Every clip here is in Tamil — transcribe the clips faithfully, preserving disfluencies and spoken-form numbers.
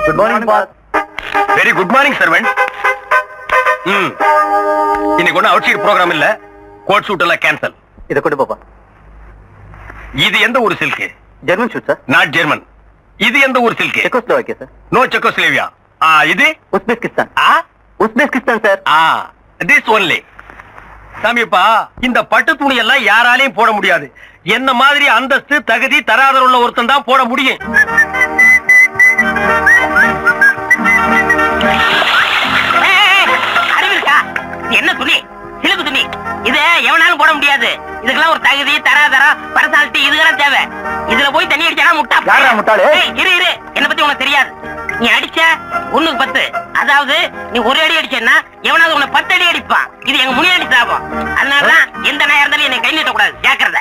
Good morning boss. Very good morning servant. ம் இன்னைக்கு ஒன்றும் அவுட் சைட் ப்ரோக்ராம் இல்ல. கோட் ஷூட் எல்லாம் கேன்சல். இதை கொண்டு பாப்பா. இது எந்த ஊர் silk? German suit sir. Not German. இது எந்த ஊர் silk? Czechoslovakia sir. No Czechoslovakia. ஆ இது உஸ்பெஸ்கிஸ்தான். ஆ உஸ்பெஸ்கிஸ்தான் சார். ஆ திஸ் ஒன்லி. சாமிப்பா, இந்த பட்டு துணி எல்லாம் யாராலையும் போட முடியாது. என்ன மாதிரி அந்தஸ்து தகுதி தராதர உள்ள ஒருத்தன் தான் போட முடியும். அறிவிருக்கா? என்ன துணி? சிலுக்கு துணி. இத எவனாலும் போட முடியாது. இதுக்கெல்லாம் ஒரு தகுதி தராதரம் பர்சனாலிட்டி இதுக்கெல்லாம் தேவை. இதுல போய் தண்ணி அடிச்சா முட்டா. யாரா முட்டாளு? இரு இரு, என்ன பத்தி உனக்கு தெரியாது. நீ அடிச்ச ஒண்ணுக்கு பத்து. அதாவது நீ ஒரு அடி அடிச்சேன்னா எவனாவது உன்னை பத்து அடி அடிப்பான். இது எங்க முனியாடி சாபம். அதனாலதான் எந்த நாயா இருந்தாலும் என்னை கை நீட்டக்கூடாது. ஜாக்கிரதை.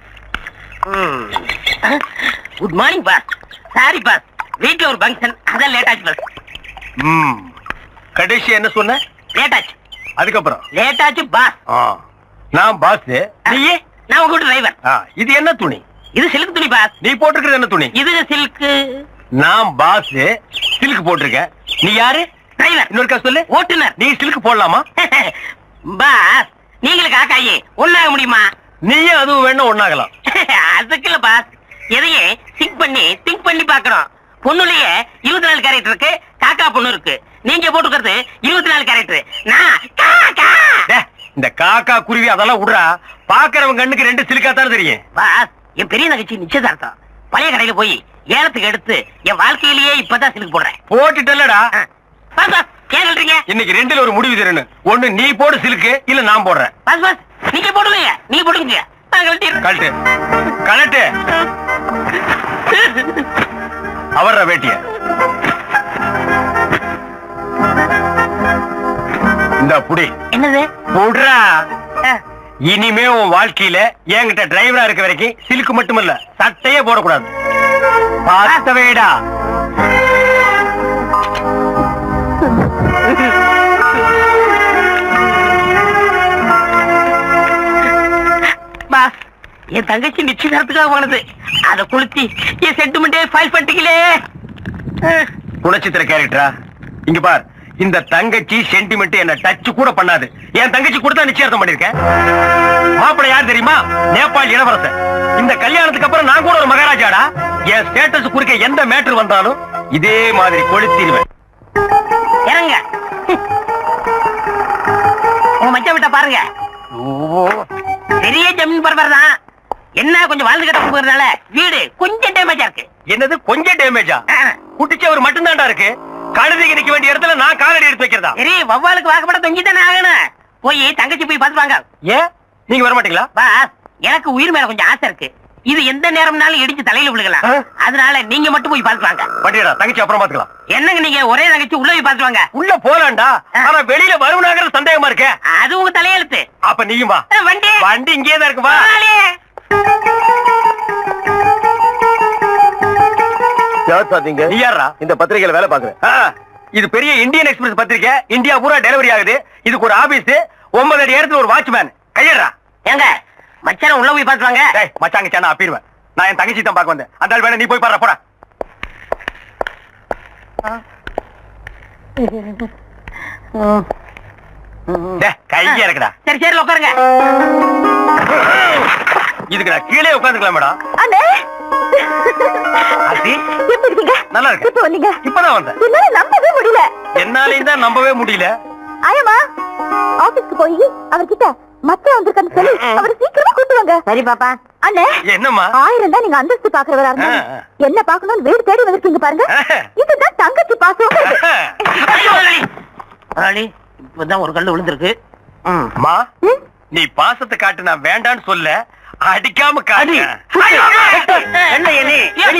Good morning boss. Sorry boss, வீட்டுல ஒரு ஃபங்க்ஷன், அதான் லேட் ஆச்சு பாஸ். ம் கடைசி என்ன சொன்ன? லேட் ஆச்சு. அதுக்கப்புறம் லேட் ஆச்சு பாஸ். நான் பாஸ். நீயே? நான் உங்க வீட்டு டிரைவர். இது என்ன துணி? இது சில்க் துணி பாஸ். நீ போட்டிருக்கிறது என்ன துணி? இது சில்க். நான் பாஸ், சில்க் போட்டிருக்க. நீ யாரு? டிரைவர். இன்னொருக்கா சொல்லு. ஓட்டுநர். நீ சில்க் போடலாமா? பாஸ், நீங்களுக்கு காக்காயி ஒண்ணாக முடியுமா? நீயே அதுவும் வேணும் ஒண்ணாகலாம். அதுக்கு இல்ல பாஸ், எதையே திங்க் பண்ணி திங்க் பண்ணி பாக்குறோம். பொண்ணுலயே இருபத்தி நாலு கேரக்டர் இருக்கு, காக்கா பொண்ணு இருக்கு. நீங்க போட்டுக்கிறது இருபத்தி நாலு கேரக்டர். நான் காக்கா. இந்த காக்கா குருவி அதெல்லாம் விடுறா. பாக்குறவங்க கண்ணுக்கு ரெண்டு சிலுக்கா தானே தெரியும். பாஸ், என் பெரிய நகைச்சி நிச்சயதார்த்தம். பழைய கடையில போய் ஏலத்துக்கு எடுத்து என் வாழ்க்கையிலேயே இப்பதான் சிலுக்கு போடுறேன். போட்டுட்டல்லடா. பாஸ் பாஸ், ஏன் சொல்றீங்க? இன்னைக்கு ரெண்டுல ஒரு முடிவு தரணும். ஒண்ணு நீ போடு சிலுக்கு, இல்ல நான் போடுறேன். பாஸ் பாஸ், நீங்க போடுவீங்க. நீங்க போடுங்க. நான் கழட்டிடுறேன். கழட்டு கழட்டு. அவர்ற வேட்டிய இந்த புடி. என்னது? புடுறா. இனிமே உன் வாழ்க்கையில என்கிட்ட டிரைவரா இருக்க வரைக்கும் சிலுக்கு மட்டுமல்ல, சட்டையே போடக்கூடாது. பார்த்தவேடா. பாஸ், என் தங்கச்சி நிச்சயதார்த்துக்காக போனது. அதை குளித்தி என் சென்டிமெண்டே ஃபைல் பண்ணிட்டீங்களே. குணச்சித்திர கேரக்டரா? இங்க பார், இந்த தங்கச்சி சென்டிமெண்ட் என்ன டச் கூட பண்ணாது. என் தங்கச்சி கூட தான் நிச்சயார்த்தம் பண்ணிருக்கேன். மாப்பிள்ளை யார் தெரியுமா? நேபாள் இளவரசர். இந்த கல்யாணத்துக்கு அப்புறம் நான் கூட ஒரு மகாராஜாடா. என் ஸ்டேட்டஸ் குறுக்க எந்த மேட்டர் வந்தாலும் இதே மாதிரி கொளுத்திடுவேன். இறங்க. உங்க மச்சம் விட்ட பாருங்க. பெரிய ஜமீன் பரபர் தான். என்ன கொஞ்சம் வாழ்ந்து கட்ட போகிறதுனால வீடு கொஞ்சம் டேமேஜா இருக்கு. என்னது கொஞ்சம் டேமேஜா? குட்டிச்சவர் மட்டும் தான்டா இருக்கு. கழுதிக்கு நிக்க வேண்டிய இடத்துல நான் காலடி எடுத்து வைக்கிறதா? சரி, வவ்வாலுக்கு வாக்கப்பட தொங்கி தானே ஆகணும். போய் தங்கச்சி போய் பாத்துவாங்க. ஏன் நீங்க வர மாட்டீங்களா? பாஸ், எனக்கு உயிர் மேல கொஞ்சம் ஆசை இருக்கு. இது எந்த நேரம்னாலும் இடிச்சு தலையில விழுகலாம். அதனால நீங்க மட்டும் போய் பாத்துவாங்க. வண்டியடா, தங்கச்சி அப்புறம் பாத்துக்கலாம். என்னங்க நீங்க ஒரே தங்கச்சி உள்ள போய் பாத்துவாங்க. உள்ள போலாம்டா, ஆனா வெளியில வருவனாங்கிற சந்தேகமா இருக்க. அது உங்க தலையெழுத்து. அப்ப நீயும் வா. வண்டி வண்டி இங்கே தான் இருக்கு. வா. நீ யாரா? இந்த பத்திரிகையில வேலை பாக்குறேன். இது பெரிய இந்தியன் எக்ஸ்பிரஸ் பத்திரிகை. இந்தியா பூரா டெலிவரி ஆகுது. இதுக்கு ஒரு ஆபீஸ், ஒன்பது அடி இடத்துல ஒரு வாட்ச்மேன். கையறா. ஏங்க மச்சான உள்ள போய் பாத்துவாங்க. மச்சாங்க சேனா அப்பிடுவேன். நான் என் தங்கச்சி தான் பார்க்க வந்தேன். அந்த ஆள் வேணா நீ போய் பாரு. போடா. கையா இருக்குடா. சரி சரி உட்காருங்க. இதுக்கு நான் கீழே உட்காந்துக்கலாம் மேடம். நல்லா இருக்கு. இப்பதான் வந்தேன். நம்பவே முடியல. என்னாலையும் தான் நம்பவே முடியல. ஆயமா ஆபீஸ்க்கு போய் அவர்கிட்ட மத்த வந்திருக்கான்னு சொல்லி அவரை சீக்கிரமா கூட்டு வாங்க. சரி பாப்பா. அண்ணே என்னம்மா? ஆயிரம் தான் நீங்க அந்தஸ்து பாக்குறவரா இருந்தா என்ன பாக்கணும்னு வீடு தேடி வந்திருக்கீங்க பாருங்க. இதுதான் தங்கச்சி பாசம். இப்பதான் ஒரு கல்லு விழுந்திருக்கு. அம்மா, நீ பாசத்தை காட்டு. நான் வேண்டான்னு சொல்ல, அடிக்காம காடி. என்ன இது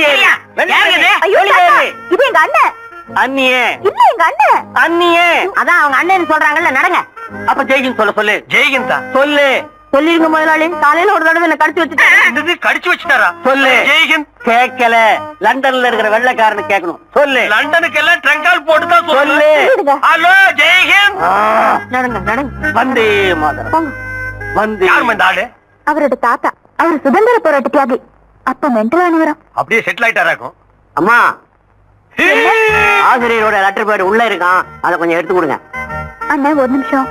எங்க அண்ணன். அண்ணியே இல்ல எங்க அண்ணன். அண்ணியே அதான் அவங்க அண்ணன் சொல்றாங்கல்ல, நடங்க. அப்ப ஜெய்கின் சொல்ல சொல்லு. ஜெய்கின் தான் சொல்லு. சொல்லிருங்க முதலாளி. காலையில ஒரு தடவை என்ன கடிச்சு வச்சுட்டு கடிச்சு வச்சுட்டாரா? சொல்லு. ஜெய்கின் கேட்கல. லண்டன்ல இருக்கிற வெள்ளைக்காரனு கேட்கணும். சொல்லு. லண்டனுக்கு எல்லாம் ட்ரங்கால் போட்டு தான் சொல்லு. ஹலோ ஜெய்கின். நடங்க நடங்க. வந்தே மாதரம். வந்து யார் இந்த ஆளு? அவரோட தாத்தா. அவர் சுதந்திர போராட்ட தியாகி. அப்ப மென்டல் ஆனவரம். அப்படியே செட்டில் ஆயிட்டாராக்கும். அம்மா ஆசிரியரோட லெட்டர் பேட் உள்ள இருக்கான், அதை கொஞ்சம் எடுத்து கொடுங்க. அண்ணா ஒரு நிமிஷம்.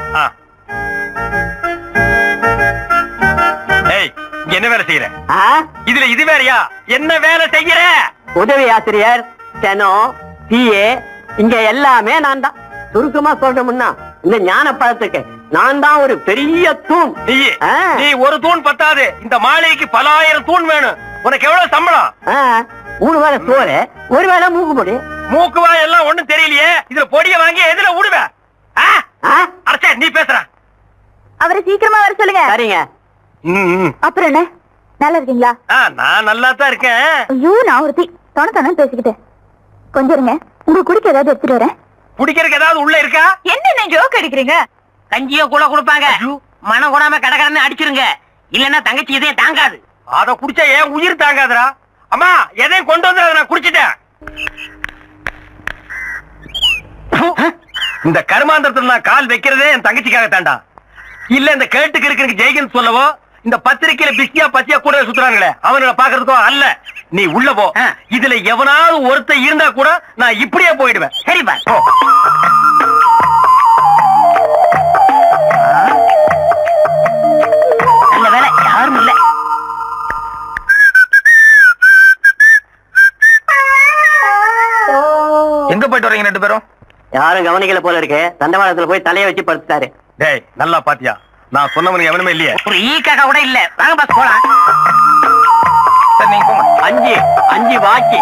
ஏய், இங்க என்ன வேலை செய்யற? இதுல இது வேறையா? என்ன வேலை செய்யற? உதவி ஆசிரியர், ஸ்டெனோ, பிஏ, இங்க எல்லாமே நான் தான். சுருக்கமா சொல்றோம்னா இந்த ஞான பழத்துக்கு நான் தான் ஒரு பெரிய தூண். நீ நீ ஒரு தூண் பத்தாது, இந்த மாளிகைக்கு பல ஆயிரம் தூண் வேணும். உனக்கு எவ்வளவு சம்பளம்? மூணு வேளை சோறு, ஒரு வேளை மூக்கு பொடி. மூக்குவா எல்லாம் ஒண்ணும் தெரியலையே, இதுல பொடிய வாங்கி எதுல விடுவ? அரசே, நீ பேசுற. அவரை சீக்கிரமா வர சொல்லுங்க. சரிங்க. அப்புறம் என்ன, நல்லா இருக்கீங்களா? நான் நல்லா தான் இருக்கேன். ஐயோ, நான் ஒருத்தி தொண தொண பேசிக்கிட்டேன். கொஞ்சம் இருங்க, உங்களுக்கு குடிக்க ஏதாவது எடுத்துட்டு வரேன். குடிக்கிறதுக்கு ஏதாவது உள்ள இருக்கா? என்ன ஜோக் அடிக்கிறீங்க? கஞ்சியோ கூட கொடுப்பாங்க, மனம் கூடாம கடகடன்னு அடிச்சிருங்க, இல்லன்னா தங்கச்சி இதே தாங்காது. அத குடிச்சா ஏன் உயிர் தாங்காதுரா? அம்மா, எதையும் கொண்டு வந்து நான் குடிச்சிட்டேன். இந்த கருமாந்திரத்துல நான் கால் வைக்கிறதே என் தங்கச்சிக்காக தாண்டா. இல்ல இந்த கேட்டுக்கு இருக்கிற ஜெய்கன் சொல்லவோ, இந்த பத்திரிக்கையில பிஸ்கியா பத்தியா கூட சுத்துறாங்களே அவங்கள பாக்குறதுக்கோ அல்ல. நீ உள்ள போ. இதுல எவனாவது ஒருத்த இருந்தா கூட நான் இப்படியே போயிடுவேன். சரிப்பா. நல்ல வேலை யாரும் இல்ல. எங்க போயிட்டு வரீங்க ரெண்டு பேரும்? யாரும் கவனிக்கல போல இருக்கு. தண்டவாளத்துல போய் தலைய வச்சு படுத்துட்டாரு. டேய், நல்லா பாத்தியா? நான் சொன்னவனுக்கு எவனுமே இல்லையே. ஒரு ஈ காக்கா கூட இல்ல. வாங்க பாஸ் போலாம். சரி, நீங்க போங்க. அஞ்சு அஞ்சு வாக்கி.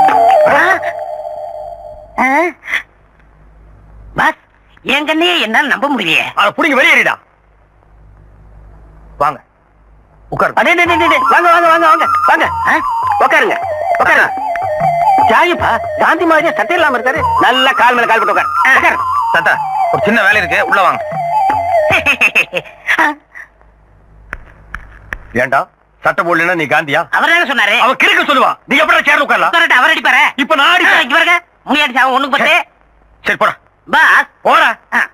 பாஸ், என் கண்ணையே என்னால நம்ப முடியலையே. அத புடிங்க வெளியேறிடா. வாங்க உட்காரு. அடே டே டே வாங்க வாங்க வாங்க வாங்க வாங்க. உட்காருங்க உட்காருங்க. ஜாயிப்பா, காந்தி மாதிரியே சட்டை இல்லாம இருக்காரு. நல்லா கால் மேல கால் போட்டு உட்காரு. உட்காரு. சட்டா, ஒரு சின்ன வேலை இருக்கு, உள்ள வாங்க. ஏண்டா சட்டை போடலன்னா நீ காந்தியா? அவர் என்ன சொன்னாரு? அவ கிறுக்க சொல்லுவா. நீ எப்படி சேர்ந்து உட்காரலாம்? அவர் அடிப்பாரு. இப்ப நான் அடிப்பேன். இங்க பாருங்க, முனி அடிச்சா ஒண்ணுக்கு பத்து. சரி போடா. பாஸ் போடா.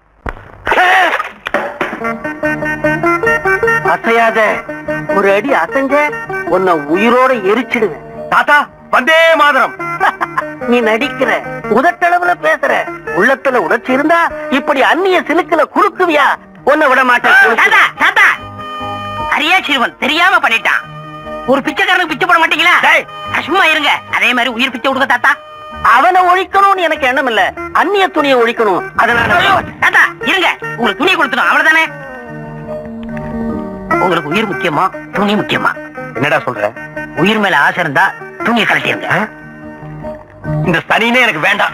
அசையாத, ஒரு அடி அசைஞ்ச உன்னை உயிரோட எரிச்சிடுவேன். தாத்தா, வந்தே மாதரம். நீ நடிக்கிற, உதட்டளவுல பேசுற, உள்ளத்துல உணர்ச்சி இருந்தா இப்படி அந்நிய சிலுக்குல குறுக்குவியா? உன்னை விட மாட்டேன். அரியா சிறுவன் தெரியாம பண்ணிட்டான். ஒரு பிச்சைக்காரனுக்கு பிச்சை போட மாட்டீங்களா? சும்மா இருங்க. அதே மாதிரி உயிர் பிச்சை கொடுக்க தாத்தா. அவனை ஒழிக்கணும்னு எனக்கு எண்ணம் இல்ல, அந்நிய துணியை ஒழிக்கணும். அதனால தாத்தா இருங்க, உங்களுக்கு துணியை கொடுத்துடும், அவ்வளவுதானே. உங்களுக்கு உயிர் முக்கியமா துணி முக்கியமா? என்னடா சொல்ற? உயிர் மேல ஆசை இருந்தா துணியை கழட்டிருங்க. இந்த சனினே எனக்கு வேண்டாம்.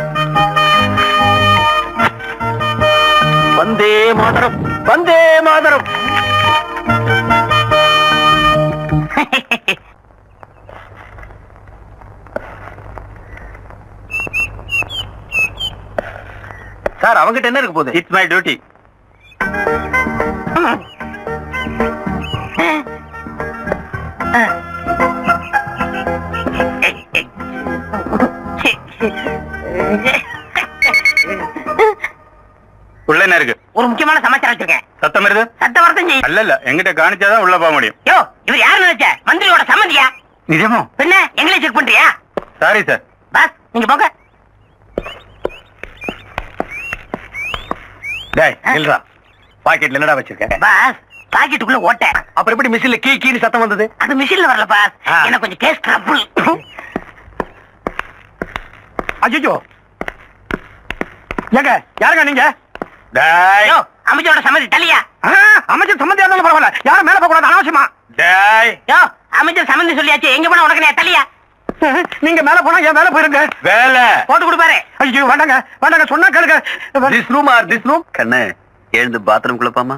வந்தே மாதரம், வந்தே மாதரம். சார், அவங்கிட்ட என்ன இருக்கு போகுது? It's my duty. உள்ள என்ன இருக்கு? ஒரு முக்கியமான சமாச்சாரம் வச்சிருக்கேன். சத்தம் இருக்கு? சத்த வரத்தம் செய்யும். அல்ல இல்ல, எங்கிட்ட காணிச்சாதான் உள்ள போக முடியும். யோ, இவர் யாரு நினைச்ச? மந்திரியோட சம்மந்தியா? நிஜமோ? பின்ன எங்களை செக் பண்றியா? Sorry sir. பாஸ், நீங்க போங்க. டேய், இல்லடா. பாக்கெட்ல என்னடா வச்சிருக்க? பாஸ், பாக்கெட்டுக்குள்ள ஓட்ட. அப்புறம் எப்படி மிஷின்ல கீ கீனு சத்தம் வந்தது? அது மிஷின்ல வரல பாஸ். எனக்கு கொஞ்சம் கேஸ் ட்ரபிள். அய்யோ. ஏங்க, யாருங்க நீங்க? டேய். யோ, அமைச்சரோட சம்மதி தள்ளியா? அமைச்சர் சம்மந்தியா இருந்தாலும் பரவாயில்ல. யாரும் மேல போக கூடாது, அனாவசியமா. டேய். யோ, அமைச்சர் சம்மந்தி சொல்லியாச்சு, எங்க போனா உனக்கு தள்ளியா? நீங்க மேல போனா ஏன் மேல போயிருங்க? வேலை போட்டு கொடுப்பாரு. ஐயோ, வேண்டாங்க வேண்டாங்க, சொன்னா கேளுங்க. This room or this room. கண்ணு, எழுந்து பாத்ரூம் குள்ளப்பாமா.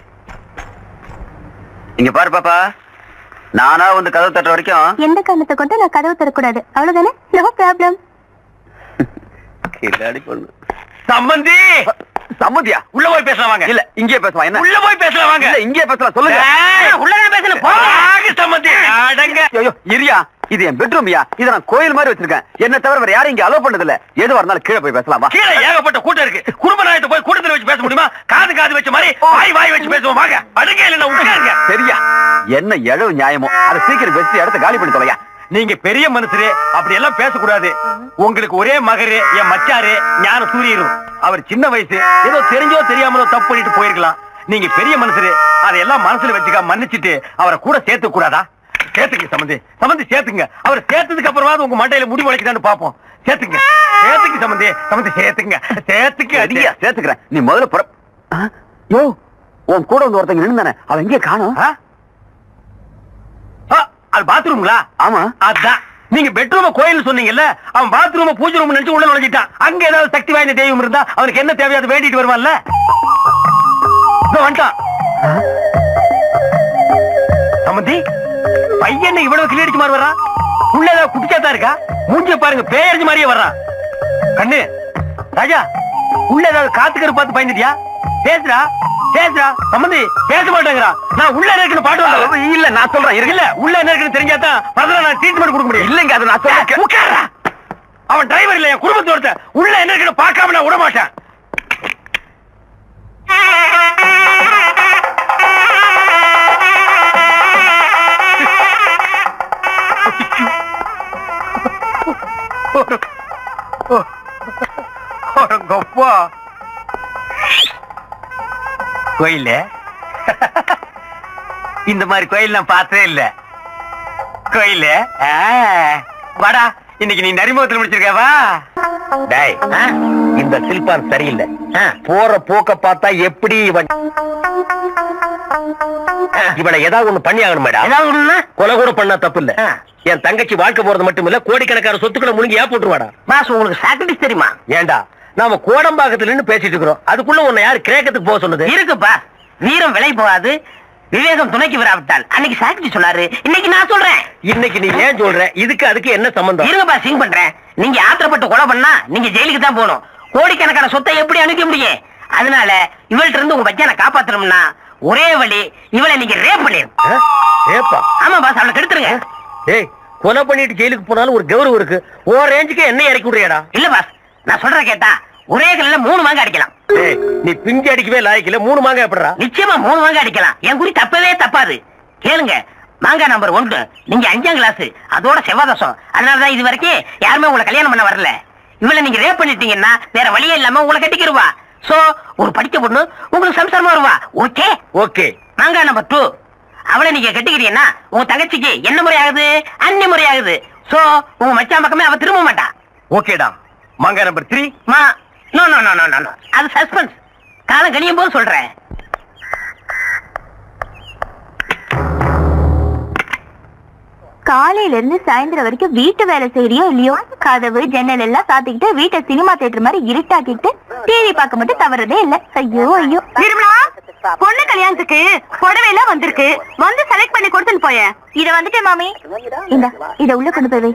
இங்க பாரு பாப்பா, நானா வந்து கதவு தட்டுற வரைக்கும் எந்த காரணத்தை கொண்டு நான் கதவு தரக்கூடாது, அவ்வளவுதானே? No problem. கில்லாடி பொண்ணு. சம்மந்தி. சம்மந்தியா? உள்ள போய் பேசலாம் வாங்க. இல்ல, இங்கே பேசலாம். என்ன? உள்ள போய் பேசலாம் வாங்க. இல்ல, இங்கே பேசலாம். சொல்லுங்க. உள்ளதான் பேசணும். போங்க சம்மந்தி. அடங்க. ஐயோ, இரியா, இது என் பெட்ரூம்யா. இத நான் கோயில் மாதிரி வச்சிருக்கேன். என்ன தவிர வேற யாரும் இங்க அலோ பண்ணது இல்ல. எதுவா இருந்தாலும் கீழே போய் பேசலாமா? கீழே ஏகப்பட்ட கூட்டம் இருக்கு. குடும்ப நாயத்தை போய் கூட்டத்துல வச்சு பேச முடியுமா? காது காது வச்ச மாதிரி வாய் வாய் வச்சு பேசுவோம். வாங்க. அடுங்க இல்ல உட்காருங்க. சரியா? என்ன எழவு நியாயமோ அதை சீக்கிரம் பேசி இடத்த காலி பண்ணி தொலையா. நீங்க பெரிய மனுஷரு, அப்படி எல்லாம் பேசக்கூடாது. உங்களுக்கு ஒரே மகரு என் மச்சாரு ஞான சூரியரும். அவர் சின்ன வயசு, ஏதோ தெரிஞ்சோ தெரியாமலோ தப்பு பண்ணிட்டு போயிருக்கலாம். நீங்க பெரிய மனுஷரு, அதையெல்லாம் மனசுல வச்சுக்க மன்னிச்சுட்டு அவரை கூட சேர்த்து கூடாதா? சேர்த்துங்க சம்பந்தி, சம்பந்தி சேர்த்துங்க. அவர் சேர்த்ததுக்கு அப்புறமா உங்க மண்டையில முடி முளைக்குதான்னு பாப்போம். சேர்த்துங்க, சேர்த்துங்க சம்பந்தி, சம்பந்தி சேர்த்துங்க, சேர்த்துக்கு அதிக சேர்த்துக்கிறேன். நீ முதல்ல புற. யோ, உன் கூட வந்து ஒருத்தங்க நின்னுதானே, அவன் எங்கே காணோம்? அது பாத்ரூம்ங்களா? ஆமா. அதான் நீங்க பெட்ரூம கோயில் சொன்னீங்கல்ல, அவன் பாத்ரூம பூஜை ரூம் நினைச்சு உள்ள நுழைஞ்சிட்டான். அங்க ஏதாவது சக்தி வாய்ந்த தெய்வம் இருந்தா அவனுக்கு என்ன தேவையோ அதை வேண்டிட்டு வருவான்ல. வந்துட்டான் சம்பந்தி. பையன் இவ்வளவு கிளியடிச்சு மாதிரி வர்றான். உள்ள ஏதாவது குடிச்சாதான் இருக்கா? மூஞ்சிய பாருங்க, பேயறிஞ்சு மாதிரியே வர்றான். கண்ணு ராஜா, உள்ள ஏதாவது காத்துக்கரு பார்த்து பயந்துட்டியா? பேசுறா பேசுறா. சம்பந்தி பேச மாட்டேங்கிறா. நான் உள்ள இருக்குன்னு பாட்டு வந்தா இல்ல, நான் சொல்றேன் இல்ல, உள்ள என்ன இருக்குன்னு தெரிஞ்சாதான் பதில் நான் ட்ரீட்மெண்ட் கொடுக்க முடியும். இல்லங்க, அது நான் சொல்றேன். உட்கார்றா. அவன் டிரைவர் இல்ல, என் குடும்பத்தோட. உள்ள என்ன இருக்குன்னு பார்க்காம நான் விட மாட்டேன். கோயில் இந்த மாதிரி கோயில் நான் பார்த்ததே இல்ல. கோயில் வாடா, இன்னைக்கு நீ நரிமுகத்தில் முடிச்சிருக்கவா? டேய், இந்த சில்பான் சரியில்லை. போற போக்க பார்த்தா எப்படி இவன் இவனை ஏதாவது ஒண்ணு பண்ணி ஆகணும் மேடம். ஏதாவது ஒண்ணு கொலை கூட பண்ணா தப்பு இல்ல. என் தங்கச்சி வாழ்க்கை போறது மட்டும் இல்ல, கோடிக்கணக்கான சொத்துக்களை முழுங்கி ஏன் போட்டுருவாடா. பாஸ், உங்களுக்கு சாக்ரிஃபைஸ் தெரியுமா? ஏண்டா, நாம கோடம்பாக்கத்துல இருந்து பேசிட்டு இருக்கிறோம். அதுக்குள்ள உன்னை யாரு கிரேக்கத்துக்கு போக சொன்னது? இருக்குப்பா, வீரம் விலை போகாது, விவேகம் துணைக்கு வராவிட்டால். அன்னைக்கு சாக்ரி சொன்னாரு, இன்னைக்கு நான் சொல்றேன். இன்னைக்கு நீ ஏன் சொல்ற? இதுக்கு அதுக்கு என்ன சம்பந்தம்? இருங்கப்பா, சிங் பண்றேன். நீங்க ஆத்திரப்பட்டு கொலை பண்ணா நீங்க ஜெயிலுக்கு தான் போகணும். கோடிக்கணக்கான சொத்தை எப்படி அனுப்ப முடியும்? அதனால இவள்கிட்ட இருந்து உங்க பச்சனை காப்பாத்தணும்னா ஒரே வழி, இவளை நீங்க ரேப் பண்ணிருங்க. ரேப்பா? ஆமா பாஸ், அவளை கெடுத்துருங்க. ஏய், கொலை பண்ணிட்டு ஜெயிலுக்கு போனாலும் ஒரு கௌரவம் இருக்கு. ஓ ரேஞ்சுக்கு என்ன இறக்கி விடுறியாடா? இல்ல பாஸ், நான் சொல்ற கேட்டா ஒரே கல்ல மூணு மாங்க அடிக்கலாம். நீ பிஞ்சு அடிக்கவே லாய்க்கல, மூணு மாங்க எப்படா? நிச்சயமா மூணு மாங்க அடிக்கலாம். என் குறி தப்பவே தப்பாது. கேளுங்க, மாங்கா நம்பர் ஒன்று, நீங்க அஞ்சாம் கிளாஸ், அதோட செவ்வாதசம். அதனாலதான் இது வரைக்கும் யாருமே உங்களை கல்யாணம் பண்ண வரல. இவளை நீங்க ரேப் பண்ணிட்டீங்கன்னா வேற வழியே இல்லாம உங்களை கட்டிக்கிருவா. சோ ஒரு படிக்க பொண்ணு உங்களுக்கு சம்சாரமா வருவா. Okay okay. மாங்கா நம்பர் டூ, அவளை நீங்க கட்டிக்கிறீங்கன்னா உங்க தங்கச்சிக்கு என்ன முறை ஆகுது? அந்நிய முறை ஆகுது. சோ உங்க மச்சான் பக்கமே அவ திரும்ப மாட்டா. ஓகேடா. மாங்கா நம்பர் த்ரீ, மா no no no no no அது சஸ்பென்ஸ். காலம் கழியும் போது சொல்றேன். காலையில இருந்து சாயந்தரம் வரைக்கும் வீட்டு வேலை செய்யறியோ இல்லையோ, கதவு ஜன்னல் எல்லாம் சாத்திக்கிட்டு வீட்டை சினிமா தியேட்டர் மாதிரி இருட்டாக்கிட்டு டிவி பார்க்க மட்டும் தவறதே இல்ல. ஐயோ ஐயோ. பொண்ணு கல்யாணத்துக்கு புடவை எல்லாம் வந்திருக்கு, வந்து செலக்ட் பண்ணி கொடுத்துன்னு போய. இத வந்துட்டேன் மாமி. இந்த இத உள்ள கொண்டு போய் வை.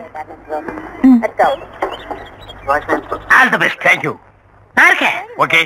All the best. Thank you. நார்க்கே. ஓகே.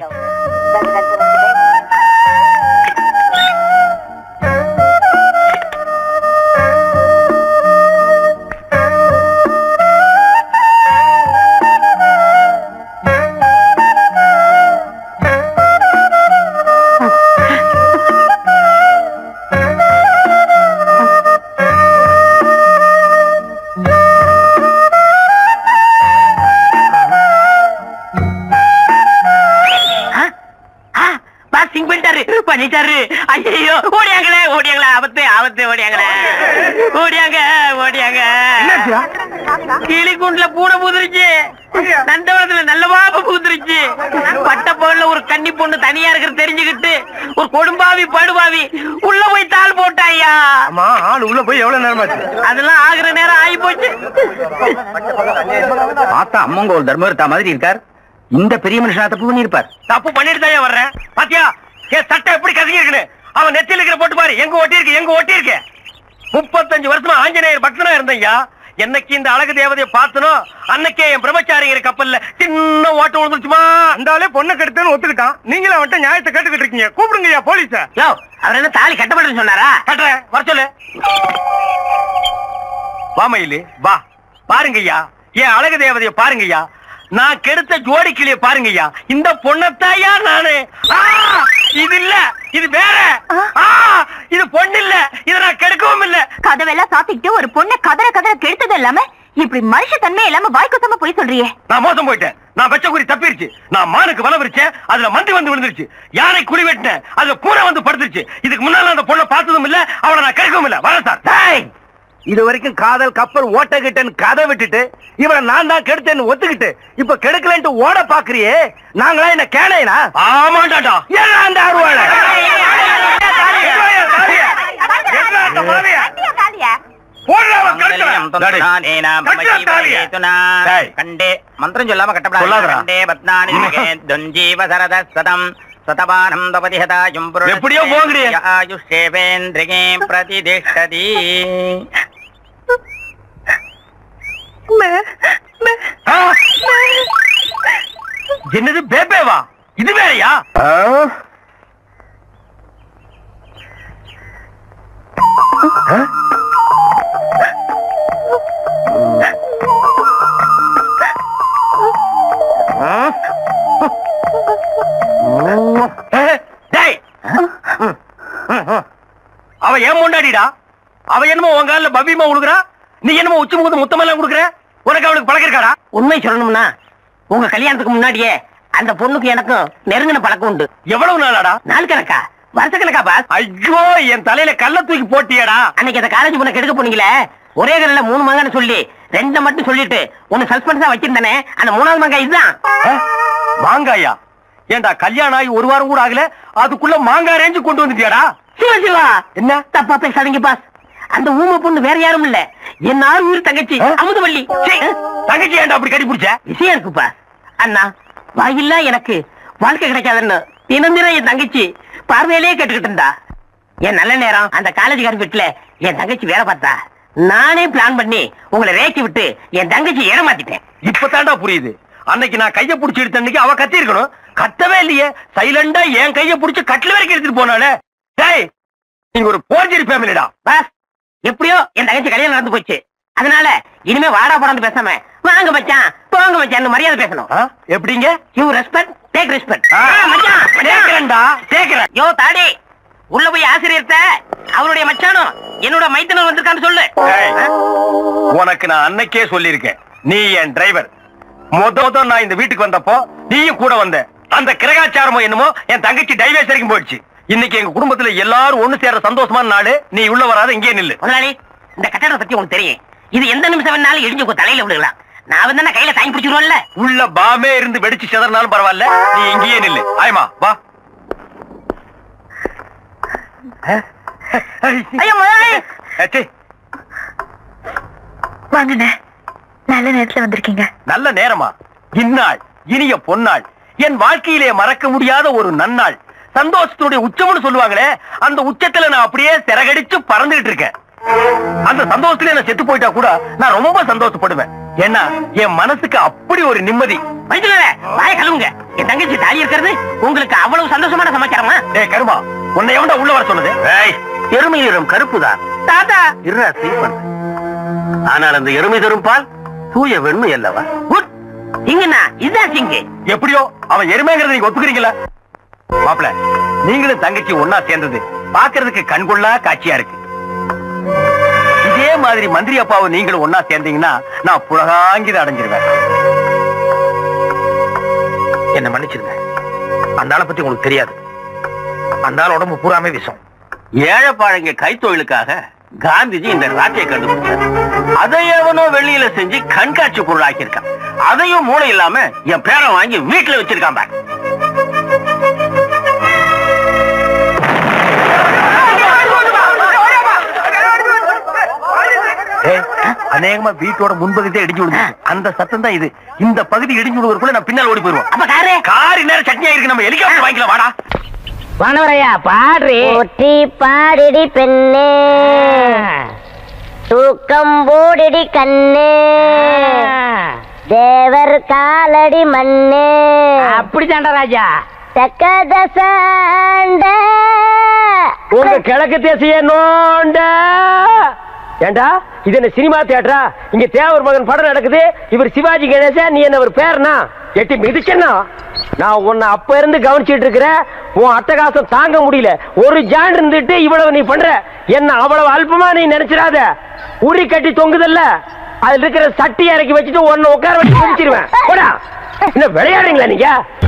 பண்ணிட்டாரு. ஐயோ, ஓடியாங்களே ஓடியாங்களே, ஆபத்து ஆபத்து, ஓடியாங்களே ஓடியாங்க ஓடியாங்க. கிளிக்குண்டுல பூனை பூந்துருச்சு, நந்தவனத்துல நல்ல பாப்ப பூந்துருச்சு. பட்ட பகல்ல ஒரு கன்னி பொண்ணு தனியா இருக்கிறது தெரிஞ்சுக்கிட்டு ஒரு கொடும்பாவி படுபாவி உள்ள போய் தாள் போட்டாயா. ஆள் உள்ள போய் எவ்வளவு நேரம் ஆச்சு? அதெல்லாம் ஆகுற நேரம் ஆகி போச்சு. பார்த்தா அம்மங்க ஒரு தர்மவர்த்தா மாதிரி இருக்கார். இந்த பெரிய மனுஷனா தப்பு பண்ணி இருப்பார். தப்பு பண்ணிட்டு தான் வர்றேன். பாத்தியா என் சட்டை எப்படி கசங்கி இருக்குன்னு? அவன் நெத்தியில் இருக்கிற போட்டு பாரு, எங்க ஒட்டி இருக்கு எங்க ஒட்டி இருக்கு. முப்பத்தஞ்சு வருஷமா ஆஞ்சநேயர் பக்தனா இருந்தையா. என்னைக்கு இந்த அழகு தேவதையை பார்த்தனோ அன்னைக்கே என் பிரம்மச்சாரிங்கிற கப்பல்ல சின்ன ஓட்டம் விழுந்துச்சுமா. அந்தாலே பொண்ணை கெடுத்தேன்னு ஒத்துக்கிட்டான். நீங்களும் அவன்கிட்ட நியாயத்தை கேட்டுக்கிட்டு இருக்கீங்க. கூப்பிடுங்கய்யா போலீஸ. யோ, அவர் என்ன தாலி கட்டப்பட்டு சொன்னாரா? கட்டுறேன், வர சொல்லு. வாமையிலு வா, பாருங்கய்யா என் அழகு தேவதையை பாருங்கய்யா. நான் கெடுத்த ஜோடி கிளிய பாருங்கய்யா. இந்த பொண்ணத்தாயா நானு. இது இல்ல, இது வேற. இது பொண்ணு இல்ல, இத நான் கெடுக்கவும் இல்ல. கதவெல்லாம் சாத்திக்கிட்டு ஒரு பொண்ணை கதற கதற கெடுத்தது இல்லாம இப்படி மனுஷ தன்மை இல்லாம வாய்க்குத்தமா போய் சொல்றியே. நான் மோசம் போயிட்டேன். நான் வச்ச குறி தப்பிருச்சு. நான் மானுக்கு வலை விரிச்சேன், அதுல மந்தி வந்து விழுந்துருச்சு. யானை குழி வெட்டினேன், அதுல பூனை வந்து படுத்துருச்சு. இதுக்கு முன்னால அந்த பொண்ணை பார்த்ததும் இல்ல, அவளை நான் கெடுக்கவும் இல்ல. வர சார். இது வரைக்கும் காதல் கப்பல் ஓட்டகிட்டேன்னு கதை விட்டுட்டு இவரை நான் தான் கெடுத்தேன்னு ஒத்துக்கிட்டு இப்ப கெடுக்கலன்ட்டு ஓட பாக்குறியே. நாங்களா என்ன கேளையனா? ஆமாண்டாடா. ஏன் அந்த அருவாள மந்திரம் சொல்லாம கட்டப்படாது. எப்படியோ போகிறீங்க. பிரதிஷ்டதி என்னது பேபேவா? இது வேறையா? அவ ஏன் முண்டாடிடா? அவ என்னமோ உங்க கால பபிமா உழுகுறா, நீ என்னமோ உச்சி முகத்து முத்தமெல்லாம் கொடுக்குற. உனக்கு அவளுக்கு பழக்கம் இருக்காடா? உண்மை சொல்லணும்னா உங்க கல்யாணத்துக்கு முன்னாடியே அந்த பொண்ணுக்கு எனக்கும் நெருங்கின பழக்கம் உண்டு. எவ்வளவு நாளாடா? நாள் கணக்கா, வருஷ கணக்கா பாஸ்? ஐயோ, என் தலையில கல்ல தூக்கி போட்டியடா. அன்னைக்கு அந்த காலேஜ் பொண்ணை கெடுக்க போனீங்களே, ஒரே கல்ல மூணு மங்கன்னு சொல்லி ரெண்ட மட்டும் சொல்லிட்டு ஒன்னு சஸ்பென்ஸா வச்சிருந்தானே, அந்த மூணாவது மங்காய் இதுதான். மாங்காயா? ஏண்டா கல்யாணம் ஆகி ஒரு வாரம் கூட ஆகல, அதுக்குள்ள மாங்காய் ரேஞ்சு கொண்டு வந்துட்டியாடா? சிவா சிவா, என்ன தப்பா பேசாதீங்க பாஸ். அந்த ஊமை பொண்ணு வேற யாரும் இல்ல, என் ஆறு ஊர் தங்கச்சி அமுதவள்ளி. தங்கச்சி ஏண்டா அப்படி கட்டி பிடிச்ச? விஷயம் இருக்கு பாஸ். அண்ணா வாயில்லா எனக்கு வாழ்க்கை கிடைக்காதுன்னு தினம் தினம் என் தங்கச்சி பார்வையிலேயே கேட்டுக்கிட்டு இருந்தா. என் நல்ல நேரம் அந்த காலேஜ் வீட்டுல என் தங்கச்சி வேலை பார்த்தா, நானே பிளான் பண்ணி உங்களை ரேக்கி விட்டு என் தங்கச்சி ஏமாத்திட்டேன். இப்பதான்டா புரியுது. அன்னைக்கு நான் கைய புடிச்சு எடுத்த அன்னைக்கு அவ கத்தி இருக்கணும். கத்தவே இல்லையே, சைலண்டா என் கைய புடிச்சு கட்டில வரைக்கும் எடுத்துட்டு போனாலே. டேய், நீங்க ஒரு போர்ஜரி ஃபேமிலிடா. பாஸ், எப்படியோ என் தங்கச்சி கல்யாணம் நடந்து போச்சு. அதனால இனிமே வாடா போடாந்து பேசாம வாங்க மச்சான் போங்க மச்சான் மரியாதை பேசணும். எப்படிங்க? You respect take respect. கேக்குறேன்டா, கேக்குறேன். யோ தாடி, உள்ள போய் ஆசிரியர்ட்ட அவருடைய மச்சானும் என்னோட மைத்தனர் வந்திருக்கான்னு சொல்லு. உனக்கு நான் அன்னைக்கே சொல்லியிருக்கேன், நீ என் டிரைவர். மொத்தம் நான் இந்த வீட்டுக்கு வந்தப்போ நீயும் கூட வந்த. அந்த கிரகாச்சாரமோ என்னமோ என் தங்கச்சி டைவர்ஸ் வரைக்கும் போயிடுச்சு. இன்னைக்கு எங்க குடும்பத்துல எல்லாரும் ஒண்ணு சேர சந்தோஷமான நாடு. நீ உள்ள வராத, இங்கே நில்லு. முதலாளி, இந்த கட்டடத்தை பத்தி உங்களுக்கு தெரியும். இது எந்த நிமிஷம் வேணாலும் இடிஞ்சு உங்க தலையில விடலாம். நான் வந்து கையில தாங்கி பிடிச்சிருவோம்ல. உள்ள பாமே இருந்து வெடிச்சு செதறினாலும் பரவாயில்ல, நீ இங்கேயே நில்லு. ஆயமா வா. ஐயோ முதலாளி, வாங்கண்ணே, நல்ல நேரத்துல வந்திருக்கீங்க. நல்ல நேரமா? இந்நாள் இனிய பொன்னாள், என் வாழ்க்கையிலே மறக்க முடியாத ஒரு நன்னாள். சந்தோஷத்துடைய உச்சம்னு சொல்லுவாங்களே, அந்த உச்சத்துல நான் அப்படியே சிறகடிச்சு பறந்துகிட்டு இருக்கேன். அந்த சந்தோஷத்துல நான் செத்து போயிட்டா கூட நான் ரொம்ப சந்தோஷப்படுவேன். ஏன்னா என் மனசுக்கு அப்படி ஒரு நிம்மதி. வாய கழுவுங்க. என் தங்கச்சி தாலி இருக்கிறது உங்களுக்கு அவ்வளவு சந்தோஷமான சமாச்சாரமா? ஏ கருமா, உன்னை எவன்டா உள்ள வர சொன்னது? எருமை தரும் கருப்புதான் தாத்தா. இருடா, சீ பண்ணு. ஆனால் அந்த எருமை தரும் பால் தூய வெண்மை அல்லவா? இங்கண்ணா இதுதான் சிங்கு. எப்படியோ அவன் எருமைங்கிறத நீங்க ஒத்துக்கிறீங்களா? மாப்பிள, நீங்களும் தங்கச்சி ஒன்னா சேர்ந்தது பாக்குறதுக்கு கண்கொள்ளா காட்சியா இருக்கு. இதே மாதிரி மந்திரி அப்பாவும் நீங்களும் ஒன்னா சேர்ந்தீங்கன்னா நான் புலகாங்கித அடைஞ்சிருவேன். என்ன மன்னிச்சிருங்க. அந்த ஆளை பத்தி உங்களுக்கு தெரியாது. அந்த ஆள் உடம்பு பூராமே விஷம். ஏழைப்பாழங்க கைத்தொழிலுக்காக காந்திஜி இந்த ராட்டியை கண்டுபிடிச்சார். அதை எவனோ வெளியில செஞ்சு கண்காட்சி பொருள் ஆக்கியிருக்கான். அதையும் மூளை இல்லாம என் பேரை வாங்கி வீட்டுல வச்சிருக்கான். பாரு, அநேகமா வீட்டோட முன்பகுதியே இடிஞ்சு விடுங்க. அந்த சத்தம் தான் இது. இந்த பகுதி இடிஞ்சு விடுவதற்குள்ள நான் பின்னால் ஓடி போயிருவோம். அப்ப காரு காரி நேரம் சட்னியா இருக்கு. நம்ம ஹெலிகாப்டர் வாங்கிக்கலாம். வாடா வானவரையா, பாடுறி போற்றி பாடிடி பெண்ணே, தூக்கம் போடிடி கண்ணே, தேவர் காலடி மண்ணே. அப்படித்தாண்டா ராஜா. தக்கதசாண்ட உங்க கிழக்கு தேசிய நோண்ட. ஏண்டா, இது என்ன சினிமா தியேட்டரா? இங்க தேவர் மகன் படம் நடக்குது. இவர் சிவாஜி கணேசன், நீ என்ன ஒரு பேர்னா எட்டி மிதிச்சா? நான் உன்னை அப்ப இருந்து கவனிச்சிட்டு இருக்கிறேன். உன் அட்டகாசம் தாங்க முடியல. ஒரு ஜான் இருந்துட்டு இவ்வளவு நீ பண்ற என்ன அவ்வளவு அல்பமா நீ நினைச்சிடாத. உரி கட்டி தொங்குதல்ல, அதுல இருக்கிற சட்டி இறக்கி வச்சுட்டு ஒன்னு உட்கார வச்சு குடிச்சிருவேன். போடா. என்ன விளையாடுறீங்களா நீங்க?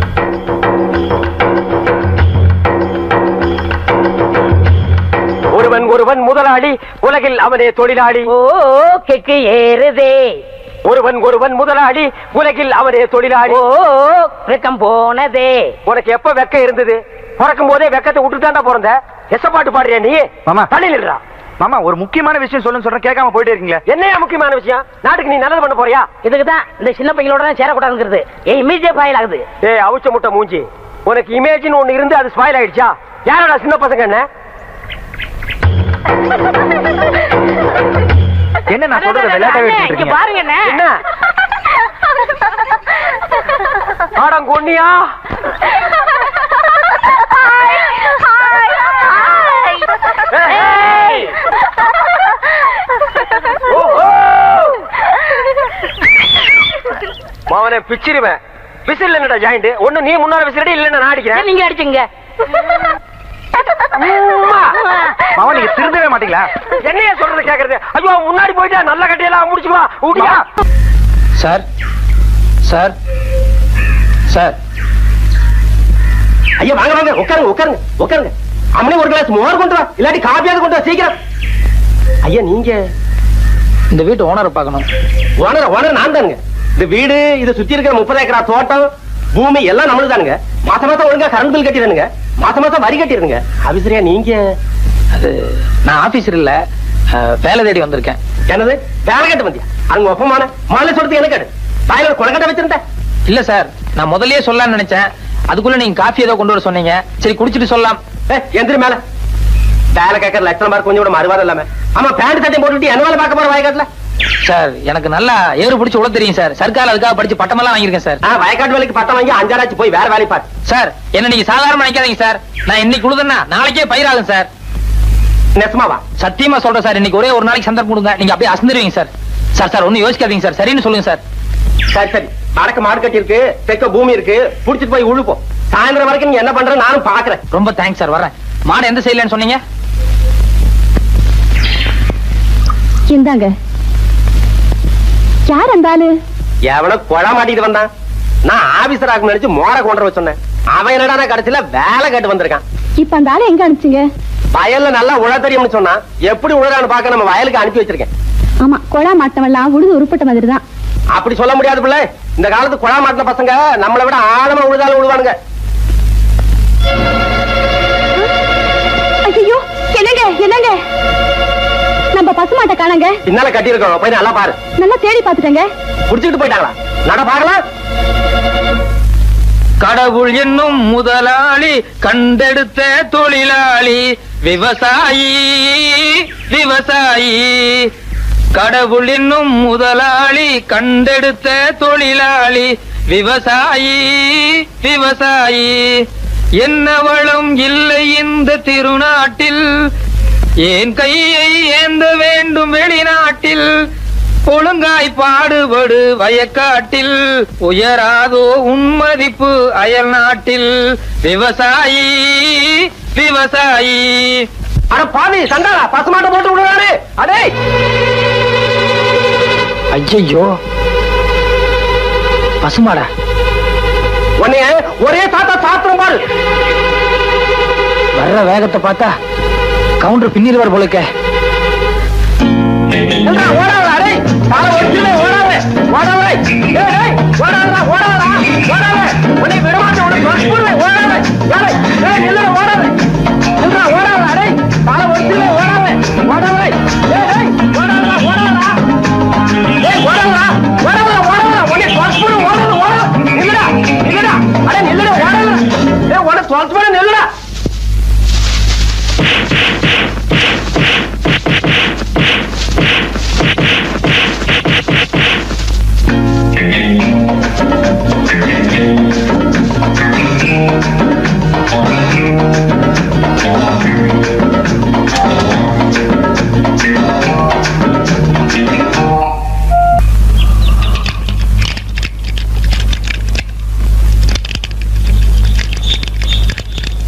ஒருவன் ஒருவன் முதலாளி, உலகில் அவனே தொழிலாளி. ஓ கெக்கு ஏறுதே. ஒருவன் ஒருவன் முதலாளி, உலகில் அவனே தொழிலாளி. ஓ வெக்கம் போனதே. உனக்கு எப்ப வெக்கம் இருந்தது? பிறக்கும் போதே வெக்கத்தை விட்டுட்டாண்டா பிறந்த. எச பாட்டு பாடுறியா நீ? மாமா தள்ளி நில்றா. மாமா ஒரு முக்கியமான விஷயம் சொல்லுன்னு சொல்றேன், கேட்காம போயிட்டே இருக்கீங்களா? என்னையா முக்கியமான விஷயம்? நாட்டுக்கு நீ நல்லது பண்ண போறியா? இதுக்குதான் இந்த சின்ன பையனோட சேரக்கூடாதுங்கிறது. ஏன் இமேஜே ஃபைல் ஆகுது? ஏய் அவுச்ச முட்டை மூஞ்சி, உனக்கு இமேஜின் ஒண்ணு இருந்து அது ஸ்பாயில் ஆயிடுச்சா? யாரோட சின்ன பசங்க? என்ன என்ன நான் சொல்றது விளையாட்டாவே எடுத்துட்டு இருக்கீங்க? பாருங்க என்ன என்ன ஆடம் கொன்னியா? மாவனை பிச்சிருவேன். விசில் என்னடா ஜாயிண்ட்? ஒண்ணு நீ முன்னால விசிலடி, இல்லன்னா நான் அடிக்கிறேன். நீங்க அடிச்சுங்க. மாமா நீங்க திருந்தவே மாட்டீங்களா? என்னைய சொல்றது கேக்குறது? ஐயோ முன்னாடி போயிட்டா நல்ல கட்டியெல்லாம் முடிச்சுவா. ஊடியா சார் சார் சார். ஐயா வாங்க வாங்க, உட்காருங்க உட்காருங்க உட்காருங்க. அம்மனே ஒரு கிளாஸ் மோர் கொண்டு வா, இல்லாட்டி காபியாவது கொண்டு வா சீக்கிரம். ஐயா நீங்க இந்த வீட்டு ஓனரை பார்க்கணும். ஓனர் ஓனர் நான் தானுங்க. இந்த வீடு இதை சுத்தி இருக்கிற முப்பது ஏக்கரா தோட்டம் பூமி எல்லாம் நம்மளுக்கு தானுங்க. மாசம் மாசம் ஒழுங்கா கரண்ட் பில் கட்டிடுங்க, மாசம் மாசம் வரி கட்டிடுங்க. ஆபீசரியா நீங்க? அது நான் ஆபீசர் இல்ல, வேலை தேடி வந்திருக்கேன். என்னது வேலை கட்டு வந்தியா? அங்க ஒப்பமான மாலை சொல்றது எனக்கு கேடு. வாயில ஒரு கொலக்கட்டை வச்சிருந்தேன். இல்ல சார், நான் முதல்லயே சொல்லலாம்னு நினைச்சேன். அதுக்குள்ள நீங்க காஃபி ஏதோ கொண்டு வர சொன்னீங்க. சரி குடிச்சிட்டு சொல்லலாம். எந்திரி மேல. வேலை கேட்கற லட்சணம் பார்க்க கொஞ்சம் கூட மறுவாதம் இல்லாம. ஆமா பேண்ட் சட்டை போட்டுட்டு என்ன வேலை பார்க்க போற வயக்காட்டுல? சார் எனக்கு நல்லா ஏறு பிடிச்சி உள்ள தெரியும் சார். சர்க்கார் அதுக்காக படிச்சு பட்டமெல்லாம் வாங்கியிருக்கேன் சார். வயக்காட்டு வேலைக்கு பட்டம் வாங்கி அஞ்சாராச்சு போய் வேற வேலை பாரு. சார் என்ன நீங்க சாதாரண நினைக்காதீங்க சார். நான் இன்னைக்கு உழுதுன்னா நாளைக்கே பயிராகும் சார். நெசமாவா? சத்தியமா சொல்றேன் சார். இன்னைக்கு ஒரே ஒரு நாளைக்கு சந்தர்ப்பம் கொடுங்க, நீங்க அப்படியே அசந்துருவீங்க சார். சார் சார் ஒன்னும் யோசிக்காதீங்க சார், சரின்னு சொல்லுங்க சார். சரி சரி, வடக்கு மாடு கட்டி இருக்கு, தெற்க பூமி இருக்கு, புடிச்சிட்டு போய் உழுப்போம். சாயந்தரம் வரைக்கும் நீங்க என்ன பண்ற நானும் பாக்குறேன். ரொம்ப தேங்க்ஸ் சார், வரேன். மாடு எந்த சைடுலன்னு சொன்னீங்க? இந்தாங்க. யார் அந்த ஆளு? எவனோ கொலை மாட்டிட்டு வந்தான். நான் ஆபீசர் ஆகும் நினைச்சு மோர கொண்டு வர சொன்னேன். அவன் என்னடா கடைசியில வேலை கேட்டு வந்திருக்கான். இப்ப அந்த ஆளு எங்க அனுப்பிச்சீங்க? வயல்ல நல்லா உழ தெரியும்னு சொன்னா. எப்படி உழறான்னு பாக்க நம்ம வயலுக்கு அனுப்பி வச்சிருக்கேன். ஆமா, கொழா மாட்டவெல்லாம் உழுது உருப்பட்ட மாதிரி தான். அப்படி சொல்ல முடியாது பிள்ளை. இந்த காலத்து கொழா மாட்டின பசங்க நம்மளை விட ஆழமா உழுதாலும் உழுவானுங்க. ஐயோ என்னங்க என்னங்க, நம்ம பசுமாட்டை காணங்க. பின்னால கட்டி இருக்கோம், போய் நல்லா பாரு. நல்லா தேடி பாத்துட்டேங்க. புடிச்சுட்டு போயிட்டாங்களா? நட பாக்கலாம். கடவுள் என்னும் முதலாளி, கண்டெடுத்த தொழிலாளி, விவசாயி விவசாயி. கடவுள் என்னும் முதலாளி, கண்டெடுத்த தொழிலாளி, விவசாயி விவசாயி. என்ன வளம் இல்லை இந்த திருநாட்டில், ஏன் கையை ஏந்த வேண்டும் வெளிநாட்டில். ஒழுங்காய் பாடுபடு வயக்காட்டில், உயராதோ உன்மதிப்பு அயல் நாட்டில். விவசாயி விவசாயி. அட பாவி சண்டாளா, பசுமாட்டை போட்டு விடுறாரு. அடே ஐயோ பசுமாடா. உன்னைய ஒரே தாத்தா சாத்திரம் பாரு. வர்ற வேகத்தை பார்த்தா கவுண்டர் பின்னிருவார் போலுக்க. ஓடாத அடே, காலை ஒடிச்சுல ஓடாத ஓடாத. ஏய் ஓடாதடா ஓடாதடா ஓடாத. உன்னை விட மாட்டேன், உன்னை கொல்லுவேன். ஓடாத ஏய் ஏய் நில்ல, ஓடாத நில்றா, ஓடாத அடே, காலை ஒடிச்சுல ஓடாத ஓடாத. ஏய் ஏய் ஓடாதடா ஓடாதடா. ஏய் ஓடாதடா ஓடாதடா ஓடாதடா. உன்னை கொல்லுவேன். ஓடாத ஓடாத. நில்லுடா நில்லுடா அடே, நில்லுடா ஓடாத. ஏய் உன்னை கொல்லுவேன், நில்லுடா.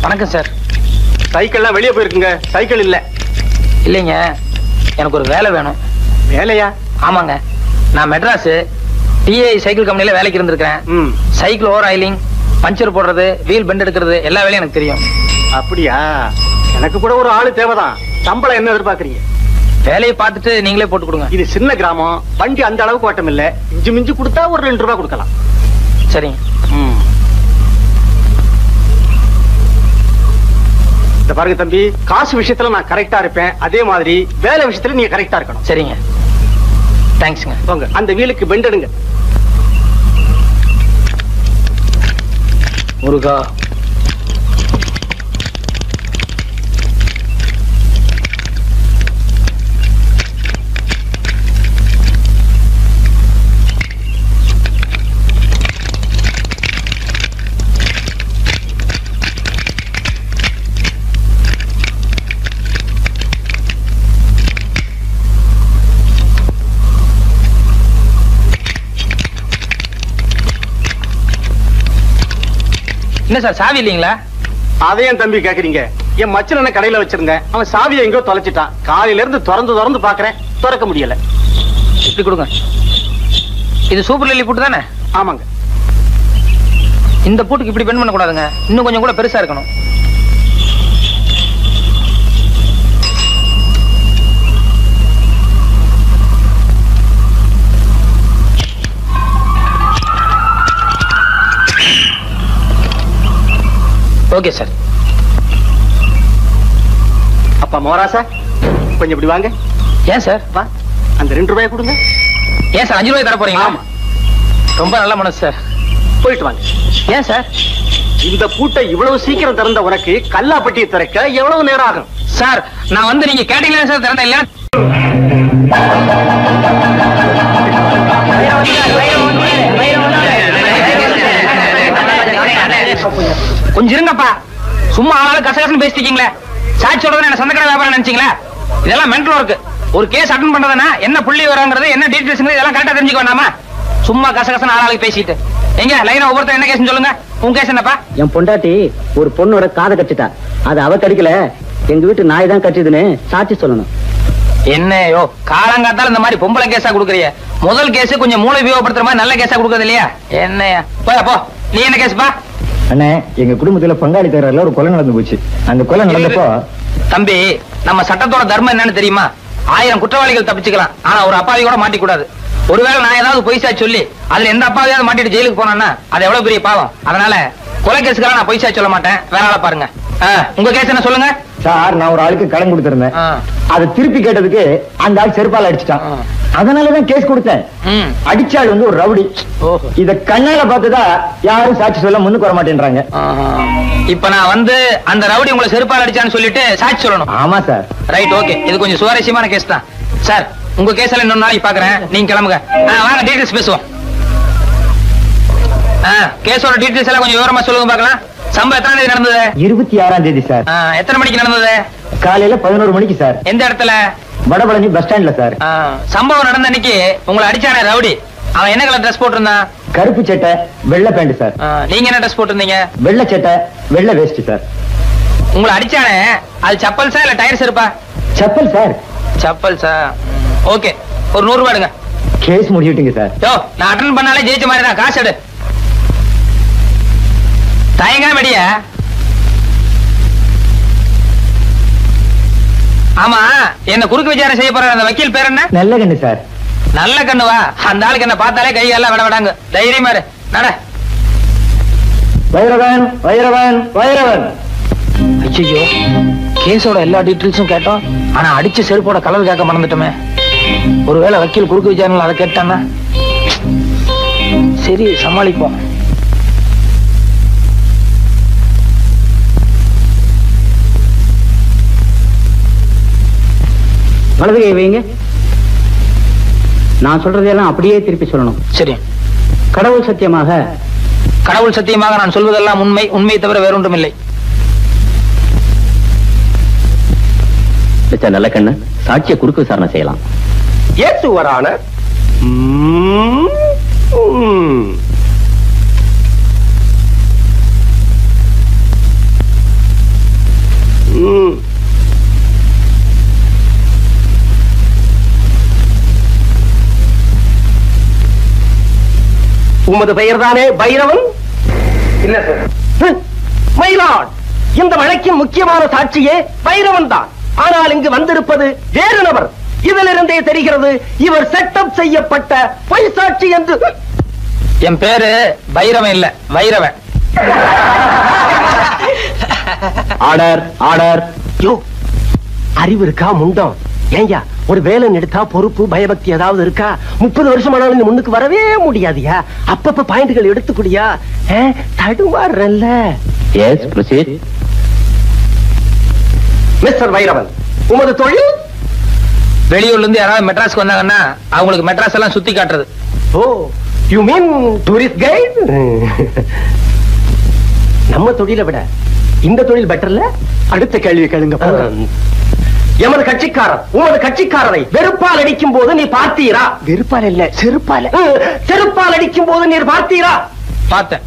வணக்கம் சார். சைக்கிள்லாம் வெளியே போயிருக்குங்க, சைக்கிள் இல்ல. இல்லைங்க, எனக்கு ஒரு வேலை வேணும். வேலையா? ஆமாங்க, நான் மெட்ராஸ் டிஐ சைக்கிள் கம்பெனில வேலைக்கு இருந்திருக்கேன். ம். சைக்கிள் ஓவர் ஆயிலிங், பஞ்சர் போடுறது, வீல் பெண்ட் எடுக்கிறது எல்லா வேலையும் எனக்கு தெரியும். அப்படியா? எனக்கு கூட ஒரு ஆளு தேவைதான். சம்பளம் என்ன எதிர்பார்க்கறீங்க? வேலையை பார்த்துட்டு நீங்களே போட்டு கொடுங்க. இது சின்ன கிராமம், வண்டி அந்த அளவுக்கு ஓட்டம் இல்ல. இஞ்சி மிஞ்சி கொடுத்தா ஒரு ரெண்டு ரூபாய் கொடுக்கலாம். சரிங்க. ம். இந்த பாருங்க தம்பி, காசு விஷயத்துல நான் கரெக்டா இருப்பேன், அதே மாதிரி வேலை விஷயத்துல நீங்க கரெக்டா இருக்கணும். சரிங்க, தேங்க்ஸ்ங்க. போங்க, அந்த வீலுக்கு பெண்ட் எடுங்க. முருகா. என்ன சார், சாவி இல்லீங்களா? அதையும் தம்பி கேக்குறீங்க? என் மச்சன கடையில வச்சிருந்தேன், அவன் சாவியை எங்கோ தொலைச்சிட்டான். காலையில இருந்து திறந்து திறந்து பாக்குறேன், திறக்க முடியல. இப்படி கொடுங்க. இது சூப்பர் லில்லி பூட்டு தானே? ஆமாங்க. இந்த பூட்டுக்கு இப்படி பெண்ட் பண்ண கூடாதுங்க, இன்னும் கொஞ்சம் கூட பெருசா இருக்கணும். Okay sir. அப்பா மோராசா, கொஞ்சம் இப்படி வாங்க. ஏன் சார்? வா, அந்த ரெண்டு ரூபாய் கொடுங்க. ஏன் சார், அஞ்சு ரூபாய் தர போறீங்களா? ஆமா. ரொம்ப நல்ல மனசு சார். போயிட்டு வாங்க. ஏன் சார்? இந்த பூட்டை இவ்வளவு சீக்கிரம் திறந்த உனக்கு கல்லாப்பட்டியை திறக்க எவ்வளவு நேரம் ஆகும்? சார், நான் வந்து நீங்க கேட்டீங்களா சார் திறந்த இல்ல? கொஞ்சம் இருங்கப்பா, சும்மா ஆளாளு கசகசன்னு பேசிட்டீங்களே. சாட்சி சொல்றது என்ன சொந்தக்கடை வியாபாரம் நினைச்சீங்களா? இதெல்லாம் மென்டல் ஒர்க். ஒரு கேஸ் அட்டன் பண்றதுன்னா என்ன புள்ளி வராங்கிறது, என்ன டீடைல்ஸ் இதெல்லாம் கரெக்டா தெரிஞ்சுக்க வேண்டாமா? சும்மா கசகசன்னு ஆளாளுக்கு பேசிட்டு எங்க லைனா ஒவ்வொருத்தர் என்ன கேஸ் சொல்லுங்க. உங்க கேஸ் என்னப்பா? என் பொண்டாட்டி ஒரு பொண்ணோட காதை கட்டிட்டா. அது அவ கடிக்கல, எங்க வீட்டு நாய் தான் கட்டிதுன்னு சாட்சி சொல்லணும். என்னையோ காலங்காத்தால இந்த மாதிரி பொம்பளை கேஸா கொடுக்குறிய? முதல் கேஸ் கொஞ்சம் மூளை உபயோகப்படுத்துற மாதிரி நல்ல கேஸா கொடுக்கறது இல்லையா? என்னையா போய் போ. நீ என்ன கேஸ்பா? அண்ணே, எங்க குடும்பத்துல பங்காளி தகராறுல ஒரு கொலை நடந்து போச்சு. அந்த கொலை நடந்தப்போ தம்பி, நம்ம சட்டத்தோட தர்மம் என்னன்னு தெரியுமா? ஆயிரம் குற்றவாளிகள் தப்பிச்சுக்கலாம், ஆனா ஒரு அப்பாவி கூட மாட்டிக்கூடாது. ஒருவேளை நான் ஏதாவது பொய்சா சொல்லி அதுல எந்த அப்பாவையாவது மாட்டிட்டு ஜெயிலுக்கு போனா அது எவ்வளவு பெரிய பாவம். அதனால கொலை கேஸுக்கெல்லாம் நான் பொய்சா சொல்ல மாட்டேன். வேற ஆளை பாருங்க. உங்க கேஸ் என்ன சொல்லுங்க சார். நான் ஒரு ஆளுக்கு கடன் கொடுத்திருந்தேன், அதை திருப்பி கேட்டதுக்கு அந்த ஆள் செருப்பால் அடிச்சுட்டான். அதனாலதான் கேஸ் கொடுத்தேன். அடிச்சாள் வந்து ஒரு ரவுடி. இத கண்ணால பார்த்ததா யாரும் சாட்சி சொல்ல முன்னுக்கு வர மாட்டேன்றாங்க. இப்ப நான் வந்து அந்த ரவுடி உங்களை செருப்பால் அடிச்சான்னு சொல்லிட்டு சாட்சி சொல்லணும்? ஆமா சார். Right, okay. இது கொஞ்சம் சுவாரஸ்யமான கேஸ் தான் சார். உங்க கேஸ் எல்லாம் இன்னொரு நாளைக்கு பாக்குறேன், நீங்க கிளம்புங்க. வாங்க டீடைல்ஸ் பேசுவோம். கேஸோட டீடைல்ஸ் எல்லாம் கொஞ்சம் விவரமா சொல்லுங்க பாக்கலாம். சம்பவம் எத்தனை தேதி நடந்தது? இருபத்தி ஆறாம் தேதி சார். எத்தனை மணிக்கு நடந்தது? காலையில பதினோரு மணிக்கு சார். எந்த இடத்துல? வடபழனி பஸ் ஸ்டாண்ட்ல சார். சம்பவம் நடந்த அன்னைக்கு உங்களை அடிச்சானே ரவுடி, அவன் என்ன கலர் ட்ரெஸ் போட்டிருந்தான்? கருப்பு சட்டை வெள்ளை பேண்ட் சார். நீங்க என்ன ட்ரெஸ் போட்டிருந்தீங்க? வெள்ளை சட்டை வெள்ளை வேஷ்டி சார். உங்களை அடிச்சானே அது சப்பல்ஸா இல்ல டயர்ஸ் இருப்பா? Chappal sir. Chappal sir. Okay, ஒரு நூறு ரூபாய் எடுங்க. Case முடிச்சுட்டீங்க sir. யோ, நான் அட்டன் பண்ணாலே ஜெயிச்ச மாதிரி தான். காசு எடு. தயங்கா வெடியா? ஆமா, என்ன குறுக்கு விசாரணை செய்ய போற அந்த வக்கீல் பேர் என்ன? நல்ல கண்ணு சார். நல்ல கண்ணுவா? அந்த ஆளுக்கு என்ன பார்த்தாலே கை எல்லாம் விட விடாங்க. தைரியமா இரு, நட. வைரவன் வைரவன் வைரவன். ஐயோ, கேஸோட எல்லா டீட்டெயில்ஸும் கேட்டோம், ஆனா அடிச்ச செருப்போட கலர் கேட்க மறந்துட்டோமே. ஒருவேளை வக்கீல் குறுக்கு விசாரணை அதை கேட்டானா? சரி, சமாளிப்போம். வலது கை வைங்க. நான் சொல்றதெல்லாம் அப்படியே திருப்பி சொல்லணும். சரி. கடவுள் சத்தியமாக. கடவுள் சத்தியமாக நான் சொல்வதெல்லாம் உண்மை, உண்மையை தவிர வேறொன்றும் இல்லை. நல்ல கண்ணு, சாட்சிய குறுக்கு விசாரணை செய்யலாம். ஏசுவரான உமது பெயர் தானே பைரவன்? இல்ல சார். மயிலாட், இந்த வழக்கின் முக்கியமான சாட்சியே பைரவன் தான். ஆனால் இங்கு வந்திருப்பது வேறு நபர். இதிலிருந்தே தெரிகிறது இவர் செட்டப் செய்யப்பட்ட பொய் சாட்சி என்று. என் பேரு பைரவன் இல்ல, வைரவன். Order order. யோ, அறிவு இருக்கா முண்டம்? ஏய்யா, ஒரு வேலை எடுத்தா பொறுப்பு பயபக்தி ஏதாவது இருக்கா? முப்பது வருஷம் ஆனாலும் நீ முன்னுக்கு வரவே முடியாதியா? அப்பப்ப பாயிண்ட்கள் எடுத்துக்கூடியா? தடுமாறல்ல. Yes, proceed. மிஸ்டர் வைரவன், உமது தொழில்? வெளியூர்ல இருந்து யாராவது மெட்ராஸ்க்கு வந்தாங்கன்னா அவங்களுக்கு மெட்ராஸ் எல்லாம் சுத்தி காட்டுறது. Oh, you mean tourist guide? நம்ம தொழிலை விட இந்த தொழில் பெட்டர்ல? அடுத்த கேள்வி கேளுங்க. எமது கட்சிக்காரர் உமது கட்சிக்காரரை வெறுப்பால் அடிக்கும் போது நீ பார்த்தீரா? வெறுப்பால் இல்ல, செருப்பால். செருப்பால் அடிக்கும் போது நீர் பார்த்தீரா? பார்த்தேன்.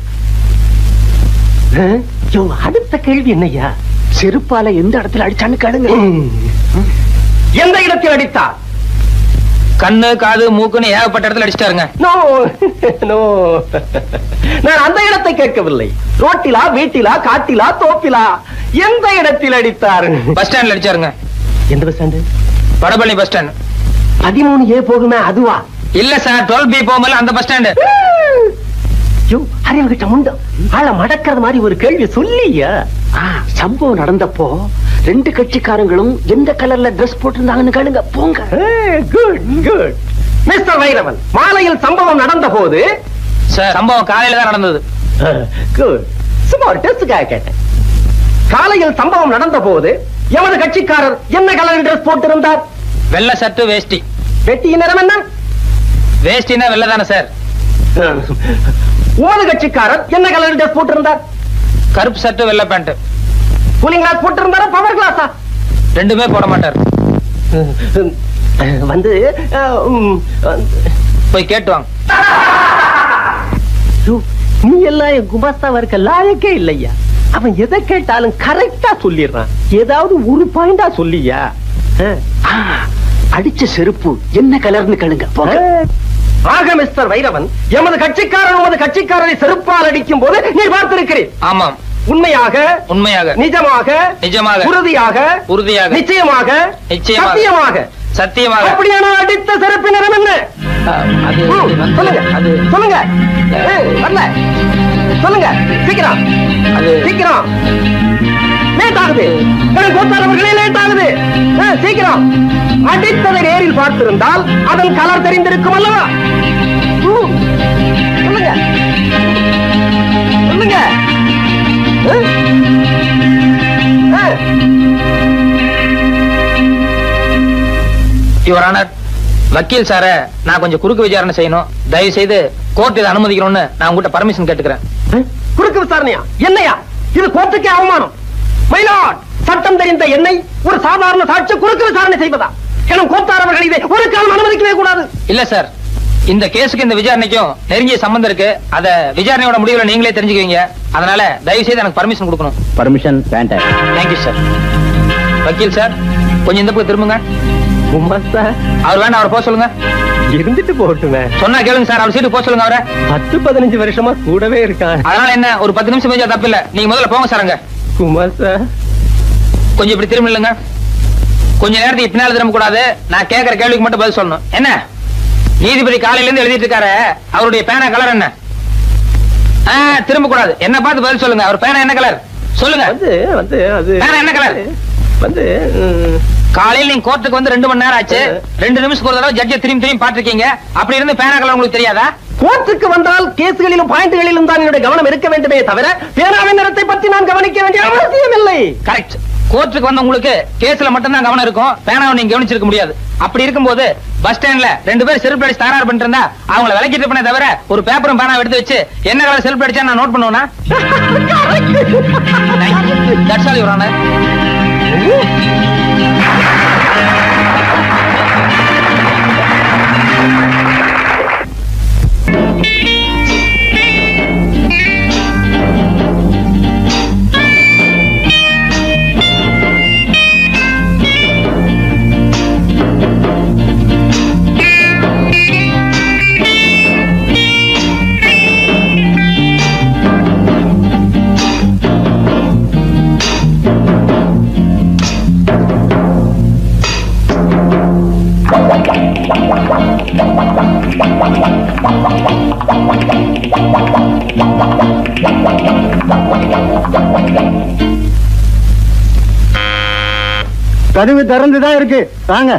அடுத்த கேள்வி என்னையா? செருப்பால எந்த இடத்துல அடிச்சான்னு கேளுங்க. எந்த இடத்தில் அடித்தார்? கண்ணு, காது, மூக்குன்னு ஏகப்பட்ட இடத்துல அடிச்சிட்டாருங்க. நோ நோ, நான் அந்த இடத்தை கேட்கவில்லை. ரோட்டிலா, வீட்டிலா, காட்டிலா, தோப்பிலா, எந்த இடத்தில் அடித்தார்? பஸ் ஸ்டாண்ட்ல அடிச்சாருங்க. எந்த bus stand? Vadapalani bus stand. பதிமூணு ஏ போகுமே அதுவா? இல்ல சார், டுவெல் பி போகும்போது அந்த பஸ் ஸ்டாண்டு. அறிவுகிட்ட முண்டம் ஆள மடக்கிறது மாதிரி ஒரு கேள்வி சொல்லியா? சம்பவம் நடந்தப்போ ரெண்டு கட்சிக்காரங்களும் எந்த கலர்ல டிரஸ் போட்டிருந்தாங்கன்னு கேளுங்க. போங்க. Good good. மிஸ்டர் வைரவன், மாலையில் சம்பவம் நடந்த போது? சார், சம்பவம் காலையில தான் நடந்தது. குட். சும்மா ஒரு டெஸ்டுக்காக கேட்டேன். காலையில் சம்பவம் நடந்த போது எமது கட்சிக்காரர் என்ன கலர் டிரஸ் போட்டிருந்தார்? வெள்ளை சட்டு, வேஷ்டி. வெட்டியின் நிறம் என்ன? வேஷ்டினா வெள்ளை தானே சார். உமது கட்சிக்காரர் என்ன கலர் டிரஸ் போட்டிருந்தார்? கருப்பு சட்டு, வெள்ளை பேண்ட். கூலிங் கிளாஸ் போட்டிருந்தாரா, பவர் கிளாஸா? ரெண்டுமே போட மாட்டார். வந்து போய் கேட்டு வாங்க. நீ எல்லாம் என் குமாஸ்தாவா இருக்க லாயக்கே இல்லையா? அவன் எதை கேட்டாலும் கரெக்டா சொல்லிடுறான். ஏதாவது ஒரு பாயிண்டா சொல்லியா? அடிச்ச செருப்பு என்ன கலர்னு கேளுங்க. போங்க. ஆக மிஸ்டர் வைரவன், எமது கட்சிக்காரன் உமது கட்சிக்காரரை செருப்பால் அடிக்கும் போது நீ பார்த்திருக்கிறேன். ஆமாம். உண்மையாக? உண்மையாக. நிஜமாக? நிஜமாக. உறுதியாக? உறுதியாக. நிச்சயமாக? நிச்சயமாக. சத்தியமாக? சத்தியமாக. அப்படியான அடித்த செருப்பு நிறம் என்ன? அது சொல்லுங்க. அது சொல்லுங்க. வரல. சொல்லுங்க சீக்கிரம். அது சீக்கிரம். லேட் ஆகுது. கோத்தாரவர்களே லேட் ஆகுது. சீக்கிரம். அடித்ததை நேரில் பார்த்திருந்தால் அதன் கலர் தெரிந்திருக்கும் அல்லவா? சொல்லுங்க சொல்லுங்க. யுவர் ஆனர், வக்கீல் சார நான் கொஞ்சம் குறுக்கு விசாரணை செய்யணும். தயவு செய்து கோர்ட் இதை அனுமதிக்கணும்னு நான் உங்ககிட்ட பர்மிஷன் கேட்டுக்கிறேன். குறுக்கு விசாரணையா? என்னையா இது? கோர்ட்டுக்கே அவமானம். மயிலாட், சட்டம் தெரிந்த என்னை ஒரு சாதாரண சாட்சி குறுக்கு விசாரணை செய்வதா? எனும் கோத்தாரவர்கள் இதை ஒரு காலம் அனுமதிக்கவே கூடாது. இல்ல சார், இந்த கேஸுக்கு இந்த விசாரணைக்கும் நெருங்கிய சம்பந்தம் இருக்கு. அத விசாரணையோட முடிவுல நீங்களே தெரிஞ்சுக்குவீங்க. அதனால தயவு செய்து எனக்கு பர்மிஷன் கொடுக்கணும். பர்மிஷன் வேண்டாம். Thank you sir. வக்கீல் சார், கொஞ்சம் இந்த பக்கம் திரும்புங்க. அவர் வேண்டாம், அவரை போக சொல்லுங்க. இருந்துட்டு போட்டுமே. சொன்னா கேளுங்க சார், அவர் சீட்டு போக சொல்லுங்க. அவரை பத்து பதினஞ்சு வருஷமா கூடவே இருக்கான். அதனால என்ன, ஒரு பத்து நிமிஷம் பேச தப்பு இல்ல. நீங்க முதல்ல போங்க சார். அங்க குமார் சார், கொஞ்சம் இப்படி திரும்ப இல்லைங்க. கொஞ்ச நேரத்துக்கு பின்னால திரும்ப கூடாது. நான் கேட்கிற கேள்விக்கு மட்டும் பதில் சொல்லணும். என்ன நீதிபதி காலையில இருந்து எழுதிட்டு இருக்காரு, அவருடைய பேனா கலர் என்ன? திரும்ப கூடாது. என்ன பார்த்து பதில் சொல்லுங்க. அவர் பேனா என்ன கலர் சொல்லுங்க. வந்து வந்து அது பேனா என்ன கலர் வந்து காலையில் நீங்க கோர்ட்டுக்கு வந்து ரெண்டு மணி நேரம் ஆச்சு. ரெண்டு நிமிஷத்துக்கு ஒரு தடவை ஜட்ஜை திரும்பி திரும்பி பாத்துருக்கீங்க. அப்படி இருந்து பேனா கலர் உங்களுக்கு தெரியாதா? கோர்ட்டுக்கு வந்தால் கேஸ்களிலும் பாயிண்ட்களிலும் தான் என்னுடைய கவனம் இருக்க வேண்டுமே தவிர பேனாவின் நிறத்தை பற்றி நான் கவனிக்க வேண்டிய அவசியம் இல்லை. கரெக்ட். கோர்ட்டுக்கு வந்த உங்களுக்கு கேஸ்ல மட்டும் தான் கவனம் இருக்கும். பேனாவை நீங்க கவனிச்சிருக்க முடியாது. அப்படி இருக்கும்போது பஸ் ஸ்டாண்ட்ல ரெண்டு பேரும் செல்ஃப் அடிச்சு தகராறு பண்ணிட்டு இருந்தா அவங்கள விலக்கிட்டு பண்ண தவிர ஒரு பேப்பரும் பேனா எடுத்து வச்சு என்ன கலர் செல்ஃப் அடிச்சா நான் நோட் பண்ணுவேனா? That's all your honour. கதவு திறந்துதான் இருக்கு, வாங்க.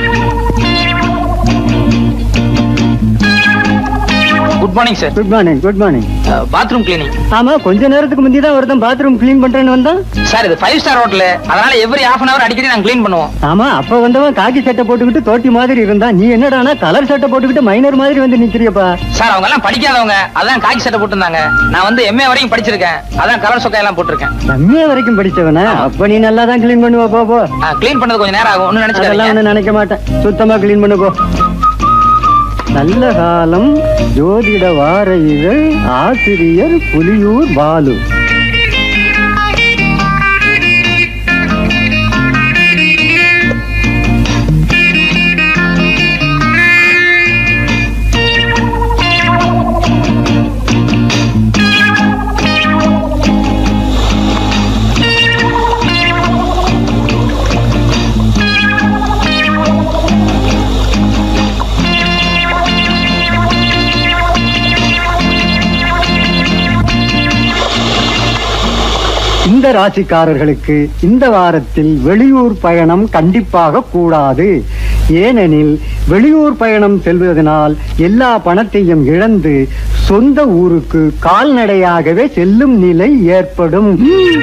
Good morning sir. Good morning. Good morning. Bathroom cleaning. ஆமா, கொஞ்ச நேரத்துக்கு முந்தி தான் ஒருத்தன் பாத்ரூம் கிளீன் பண்றேன்னு வந்தான். சார் இது ஃபைவ் ஸ்டார் ஹோட்டல், அதனால எவ்ரி ஹாஃப் அன் அவர் அடிக்கடி நாங்க கிளீன் பண்ணுவோம். ஆமா, அப்ப வந்தவன் காக்கி சட்டை போட்டுக்கிட்டு தோட்டி மாதிரி இருந்தான். நீ என்னடானா கலர் சட்டை போட்டுக்கிட்டு மைனர் மாதிரி வந்து நிக்கிறியப்பா. சார் அவங்க எல்லாம் படிக்காதவங்க, அதான் காக்கி சட்டை போட்டுருந்தாங்க. நான் வந்து எம்ஏ வரைக்கும் படிச்சிருக்கேன், அதான் கலர் சொக்கா எல்லாம் போட்டிருக்கேன். எம்ஏ வரைக்கும் படிச்சவனா? அப்ப நீ நல்லா தான் கிளீன் பண்ணுவ. போ போ. கிளீன் பண்ணது கொஞ்சம் நேரம் ஆகும், ஒன்னும் நினைச்சு நினைக்க மாட்டேன். சுத்தமா கிளீன் பண்ணு போ. நல்ல காலம், ஜோதிட வார இதழ், ஆசிரியர் புலியூர் பாலு. இந்த ராசிக்காரர்களுக்கு இந்த வாரத்தில் வெளியூர் பயணம் கண்டிப்பாக கூடாது. ஏனெனில் வெளியூர் பயணம் செல்வதனால் எல்லா பணத்தையும் இழந்து சொந்த ஊருக்கு கால்நடையாகவே செல்லும் நிலை ஏற்படும்.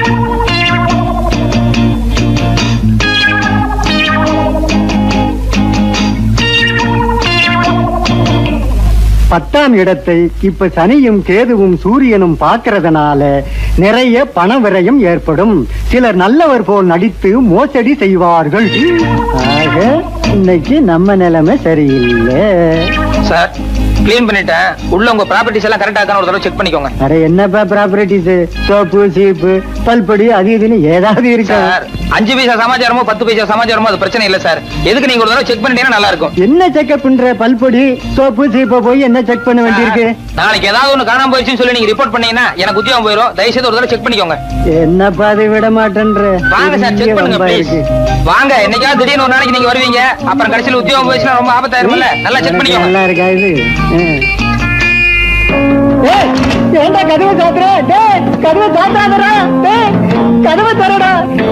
பத்தாம் இடத்தை இப்ப சனியும் கேதுவும் சூரியனும் பார்க்கறதுனால நிறைய பண விரயம் ஏற்படும். சிலர் நல்லவர் போல் நடித்து மோசடி செய்வார்கள். ஆக இன்னைக்கு நம்ம நிலைமை சரியில்லை. சார் கிளீன் பண்ணிட்டேன், உள்ள உங்க ப்ராப்பர்ட்டிஸ் எல்லாம் கரெக்டா இருக்கான்னு ஒரு தடவை செக் பண்ணிக்கோங்க. அட என்னப்பா ப்ராப்பர்ட்டிஸ், சோப்பு சீப்பு பல்படி அது இதுன்னு ஏதாவது இருக்கா? அஞ்சு பைசா சமாச்சாரமோ பத்து பைசா சமாச்சாரமோ அது பிரச்சனை இல்ல சார். எதுக்கு நீங்க ஒரு தடவை செக் பண்ணிட்டீங்கன்னா நல்லா இருக்கும். என்ன செக்அப் பண்ற? பல்பொடி சோப்பு சீப்பை போய் என்ன செக் பண்ண வேண்டியிருக்கு? நாளைக்கு ஏதாவது ஒண்ணு காணாம போயிடுச்சுன்னு சொல்லி நீங்க ரிப்போர்ட் பண்ணீங்கன்னா எனக்கு உத்தியோகம் போயிடும். தயவுசெய்து ஒரு தடவை செக் பண்ணிக்கோங்க. என்னப்பா அதை விட மாட்டேன்ற. வாங்க சார் செக் பண்ணுங்க ப்ளீஸ். வாங்க, என்னைக்காவது திடீர்னு ஒரு நாளைக்கு நீங்க வருவீங்க, அப்புறம் கடைசியில் உத்தியோகம் போயிடுச்சுன்னா ரொம்ப ஆபத்தாயிரும்ல. நல்லா செக் பண்ணிக்கோங்க. நல்லா இருக்கா இது? ஏண்டா கதவை சாத்துற? டேய் கதவை சாத்தாதடா. டேய் கதவை தரடா.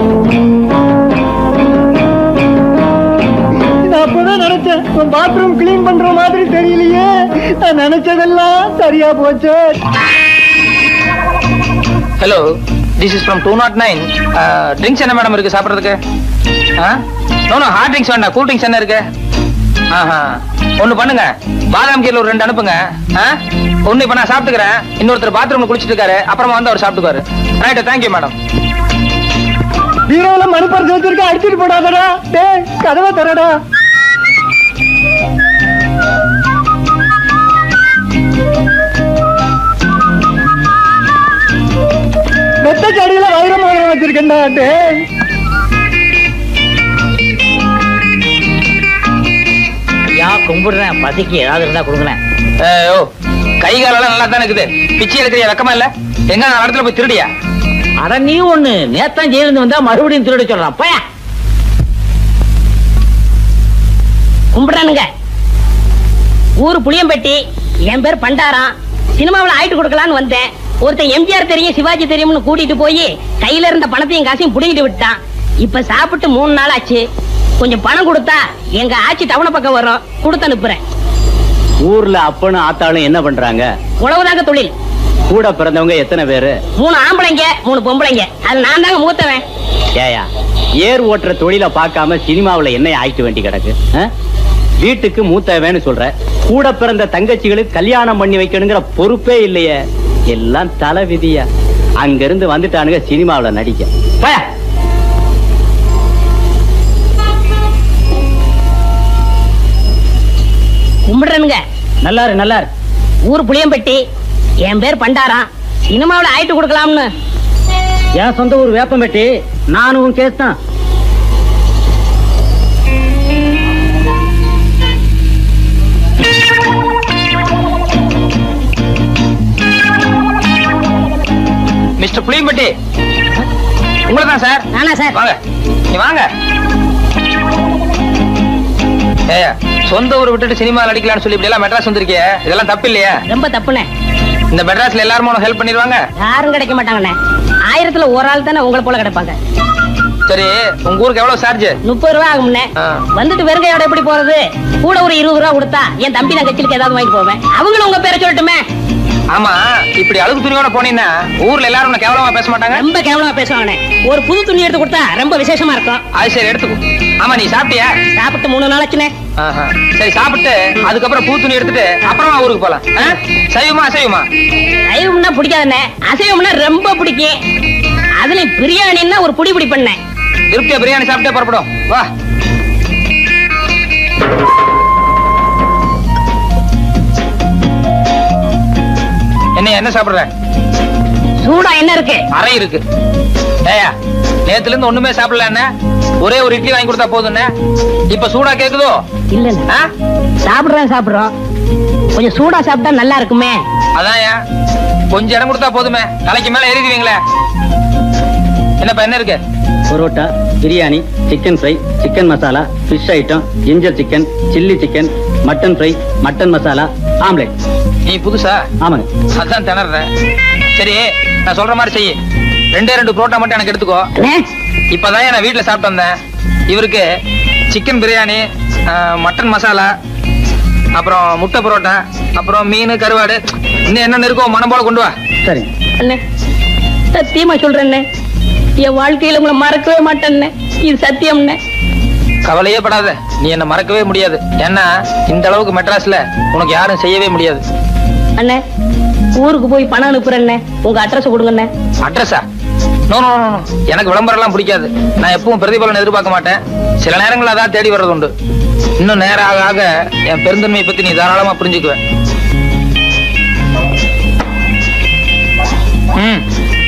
நான் அப்பதான் நினைச்சேன் உன் பாத்ரூம் கிளீன் பண்ற மாதிரி தெரியலையே. நான் நினைச்சதெல்லாம் சரியா போச்சு. Hello, this is from two not nine. Drinks என்ன மேடம் இருக்கு சாப்பிட்றதுக்கு? நோ நோ, ஹார்ட் ட்ரிங்க்ஸ் வேண்டாம், கூல் ட்ரிங்க்ஸ் என்ன இருக்கு? ஆஹா, ஒண்ணு பண்ணுங்க, பாதாம் கீழ ஒரு ரெண்டு அனுப்புங்க. ஒண்ணு இப்ப நான் சாப்பிட்டுக்கிறேன், இன்னொருத்தர் பாத்ரூம்ல குளிச்சிட்டு இருக்காரு, அப்புறமா வந்து அவர் சாப்பிட்டுக்காரு. Right, thank you madam. பீரோல மணிப்பர் வச்சிருக்க, அடிச்சிட்டு போடாதடா. டேய் கதவை தரடா. மெத்த செடியில வைரம் வைரம் வச்சிருக்கேன்டா. டேய் யா கும்பிடுறேன், பசிக்கு ஏதாவது இருந்தா கொடுங்களேன். ஓ, கை காலெல்லாம் நல்லா தானே இருக்குது, பிச்சை எடுக்கிறியா? வெக்கமா இல்ல? எங்க நான் இடத்துல போய் திருடியா? அட நீ ஒண்ணு நேத்தான் ஜெயிலிருந்து வந்தா மறுபடியும் திருட சொல்றான். பய கும்பிடுறானுங்க. ஊரு புளியம்பட்டி, என் பேர் பண்டாரம். சினிமாவில் ஆயிட்டு கொடுக்கலான்னு வந்தேன். ஒருத்தன் எம்ஜிஆர் தெரியும் சிவாஜி தெரியும்னு கூட்டிட்டு போய் கையில இருந்த பணத்தையும் காசையும் புடிங்கிட்டு விட்டான். இப்ப சாப்பிட்டு மூணு நாள் ஆச்சு. கொஞ்சம் பணம் கொடுத்தா எங்க ஆட்சி டவுன பக்கம் வரும், கொடுத்து அனுப்புறேன். ஊர்ல அப்பனும் ஆத்தாளும் என்ன பண்றாங்க? உழவுதாங்க தொழில். கூட பிறந்தவங்க எத்தனை பேரு? மூணு ஆம்பளைங்க மூணு பொம்பளைங்க. அது நான் தாங்க மூத்தவன். ஏயா, ஏர் ஓட்டுற தொழில பார்க்காம சினிமாவுல என்ன ஆயிட்டு வேண்டி கிடக்கு? வீட்டுக்கு மூத்தவன்னு சொல்ற, கூட பிறந்த தங்கச்சிகளுக்கு கல்யாணம் பண்ணி வைக்கணுங்கிற பொறுப்பே இல்லையே. எல்லாம் தலை விதியா. அங்க இருந்து வந்துட்டானுங்க சினிமாவுல நடிக்க. பய கும்பிடுறனுங்க. நல்லாரு நல்லாரு. ஊர் புளியம்பட்டி, என் பேர் பண்டாரம். சினிமாவில் ஆயிட்டு கொடுக்கலாம்னு. என் சொந்த ஊர் வேப்பம்பட்டி. நானும் கேஸ் தான். மிஸ்டர் புளியம்பட்டி, உங்களை தான் சார். நானா சார்? வாங்க, நீ வாங்க. ஏ, சொந்த ஊரை விட்டுட்டு சினிமா நடிக்கலாம்னு சொல்லி இப்படி எல்லாம் மெட்ராஸ் வந்திருக்கே, இதெல்லாம் தப்பு இல்லையா? ரொம்ப தப்புனே. இந்த மெட்ராஸ்ல எல்லாரும் உனக்கு ஹெல்ப் பண்ணிடுவாங்க? யாரும் கிடைக்க மாட்டாங்கண்ணே. ஆயிரத்துல ஒரு ஆள் தானே உங்களை போல கிடைப்பாங்க. சரி, உங்க ஊருக்கு எவ்வளவு சார்ஜ்? முப்பது ரூபா ஆகும்ண்ணே. வந்துட்டு வெறுங்கையோட எப்படி போறது? கூட ஒரு இருபது ரூபா கொடுத்தா என் தம்பி நான் கட்சிக்கு ஏதாவது வாங்கி போவேன். அவங்களும் உங்க பேரை சொல்லட்டுமே. ஆமா, இப்படி அழுகு துணியோட போனீங்கன்னா ஊர்ல எல்லாரும் உன்னை கேவலமா பேச மாட்டாங்க? ரொம்ப கேவலமா பேசுவாங்கண்ணே. ஒரு புது துணி எடுத்து கொடுத்தா ரொம்ப விசேஷமா இருக்கும். அது சரி, எடுத்துக்கோ. ஆமா, நீ சாப்பிட்டியா? சாப்பிட்டு மூணு நாளாச்சுனே. சரி, சாப்பிட்டு அதுக்கப்புறம் பூ துணி எடுத்துட்டு அப்புறமா ஊருக்கு போலாம். சைவமா அசைவமா? சைவம்னா பிடிக்காதுண்ணே, அசைவம்னா ரொம்ப பிடிக்கும். அதுல பிரியாணின்னா ஒரு புடி புடி பண்ணேன். திருப்தியா பிரியாணி சாப்பிட்டே புறப்படும். வா. என்ன என்ன சாப்பிடுற? சூடா என்ன இருக்கு? அறை இருக்கு. ஏயா, நேத்துல இருந்து ஒண்ணுமே சாப்பிடல என்ன? ஒரே ஒரு இட்லி வாங்கி கொடுத்தா போதும். இப்ப சூடா கேக்குதோ? இல்ல, சாப்பிடுறேன் சாப்பிடுறோம். கொஞ்சம் சூடா சாப்பிட்டா நல்லா இருக்குமே. அதான் கொஞ்சம் இடம் கொடுத்தா போதுமே, தலைக்கு மேல ஏறிடுவீங்களே. என்னப்பா என்ன இருக்கு? Parotta, biryani, chicken fry, chicken masala, fish item, ginger chicken, chilli chicken, mutton fry, mutton masala, omelette. நீ புதுசா? ஆமாங்க. அதான் திணறேன். சரி, நான் சொல்ற மாதிரி செய்ய. ரெண்டே ரெண்டு புரோட்டா மட்டும் எனக்கு எடுத்துக்கோ. இப்பதான் நான் வீட்டுல சாப்பிட்டு வந்தேன். இவருக்கு சிக்கன் பிரியாணி, மட்டன் மசாலா, அப்புறம் முட்டை புரோட்டா, அப்புறம் மீன், கருவாடு, இன்னும் என்ன இருக்கோ மனம் போல கொண்டு வா. சரி அண்ணே, சத்தியமா சொல்றேன், என் வாழ்க்கையில உங்களை மறக்கவே மாட்டேன். இது சத்தியம்னே. கவலையே படாத, நீ என்ன மறக்கவே முடியாது. ஏன்னா இந்த அளவுக்கு மெட்ராஸ்ல உனக்கு யாரும் செய்யவே முடியாது. அண்ணே, ஊருக்கு போய் பணம் அனுப்புறேன். உங்க அட்ரஸ் கொடுங்கண்ணே. அட்ரஸா? நோ நோ நோ, எனக்கு விளம்பரம் எல்லாம் பிடிக்காது. நான் எப்பவும் பிரதிபலன் எதிர்பார்க்க மாட்டேன். சில நேரங்கள் அதான் தேடி வர்றது உண்டு. இன்னும் நேரம் ஆக ஆக என் பெருந்தன்மையை பத்தி நீ தாராளமா புரிஞ்சுக்குவேன். ம்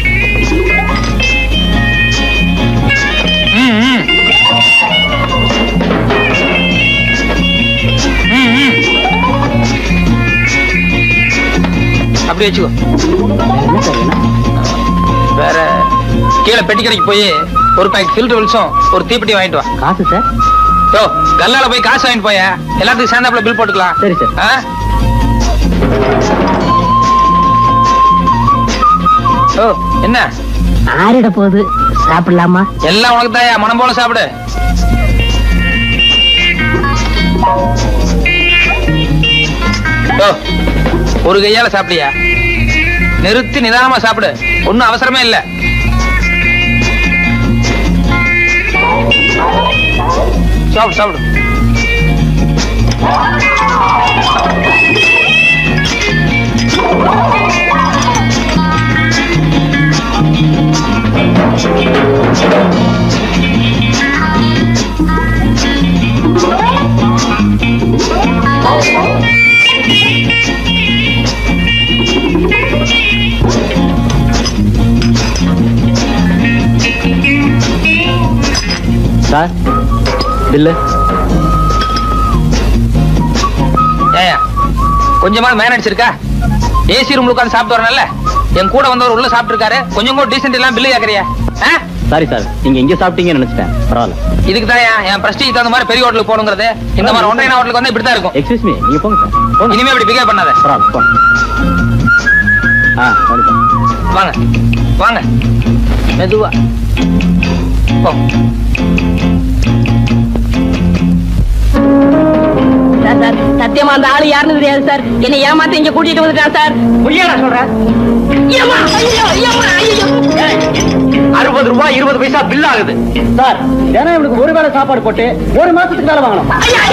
அப்படி வச்சுக்கோ. வேற கீழே பெட்டி கடைக்கு போய் ஒரு பாக்கெட் ஃபில்டர் வில்ஸும் ஒரு தீப்பெட்டி வாங்கிட்டு வா. காசு சார்? ஓ, கல்லால போய் காசு வாங்கிட்டு போய, எல்லாத்துக்கும் சேர்ந்தாப்புல பில் போட்டுக்கலாம். சரி சார். ஓ, என்ன ஆறிட போகுது, சாப்பிடலாமா? எல்லாம் உனக்கு தாயா, மனம் போல சாப்பிடு. ஓ, ஒரு கையால சாப்பிடியா? நிறுத்தி நிதானமா சாப்பிடு, ஒன்னும் அவசரமே இல்ல. சாப்பிடு சாப்பிடு. Sir, bill. ஏயா, கொஞ்சமா மேனேஜ் இருக்கா? ஏசி ரூம்ல உட்கார்ந்து சாப்பிட்டு வரணும்ல. என் கூட வந்தவர் உள்ள சாப்பிட்டு இருக்காரு, கொஞ்சம் கூட டீசென்ட் எல்லாம் பில்லு கேக்குறியா? சாரி சார், நீங்க இங்க சாப்பிட்டீங்கன்னு நினைச்சிட்டேன். பரவாயில்ல. இதுக்கு தான் என் பிரஸ்டீஜ் தகுந்த மாதிரி பெரிய ஹோட்டலுக்கு போகணுங்கிறது. இந்த மாதிரி ஒன்றைய ஹோட்டலுக்கு வந்து இப்படிதான் இருக்கும். எக்ஸ்கியூஸ் மீ, நீங்க போங்க சார். இனிமே இப்படி பிகேவ் பண்ணாத. பரவாயில்ல, போங்க. ஆ, வாங்க வாங்க, மெதுவா போ. சார், சார், சத்தியமா அந்த ஆளு யாருன்னு தெரியாது சார். என்னை ஏமாத்த இங்க கூட்டிட்டு வந்துட்டான் சார். பொய்யாடா சொல்றேன்? அறுபது ரூபாய் இருபது பைசா பில் ஆகுது சார். தினம் இவனுக்கு ஒரு வேளை சாப்பாடு போட்டு ஒரு மாசத்துக்கு மேல வாங்கணும்.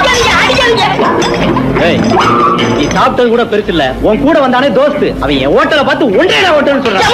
ஏய், நீ சாப்பிட்டது கூட பெருசு இல்ல, உன் கூட வந்தானே தோஸ்து, அவன் என் ஹோட்டலை பார்த்து ஒன்றே ஹோட்டல்னு சொல்றான்.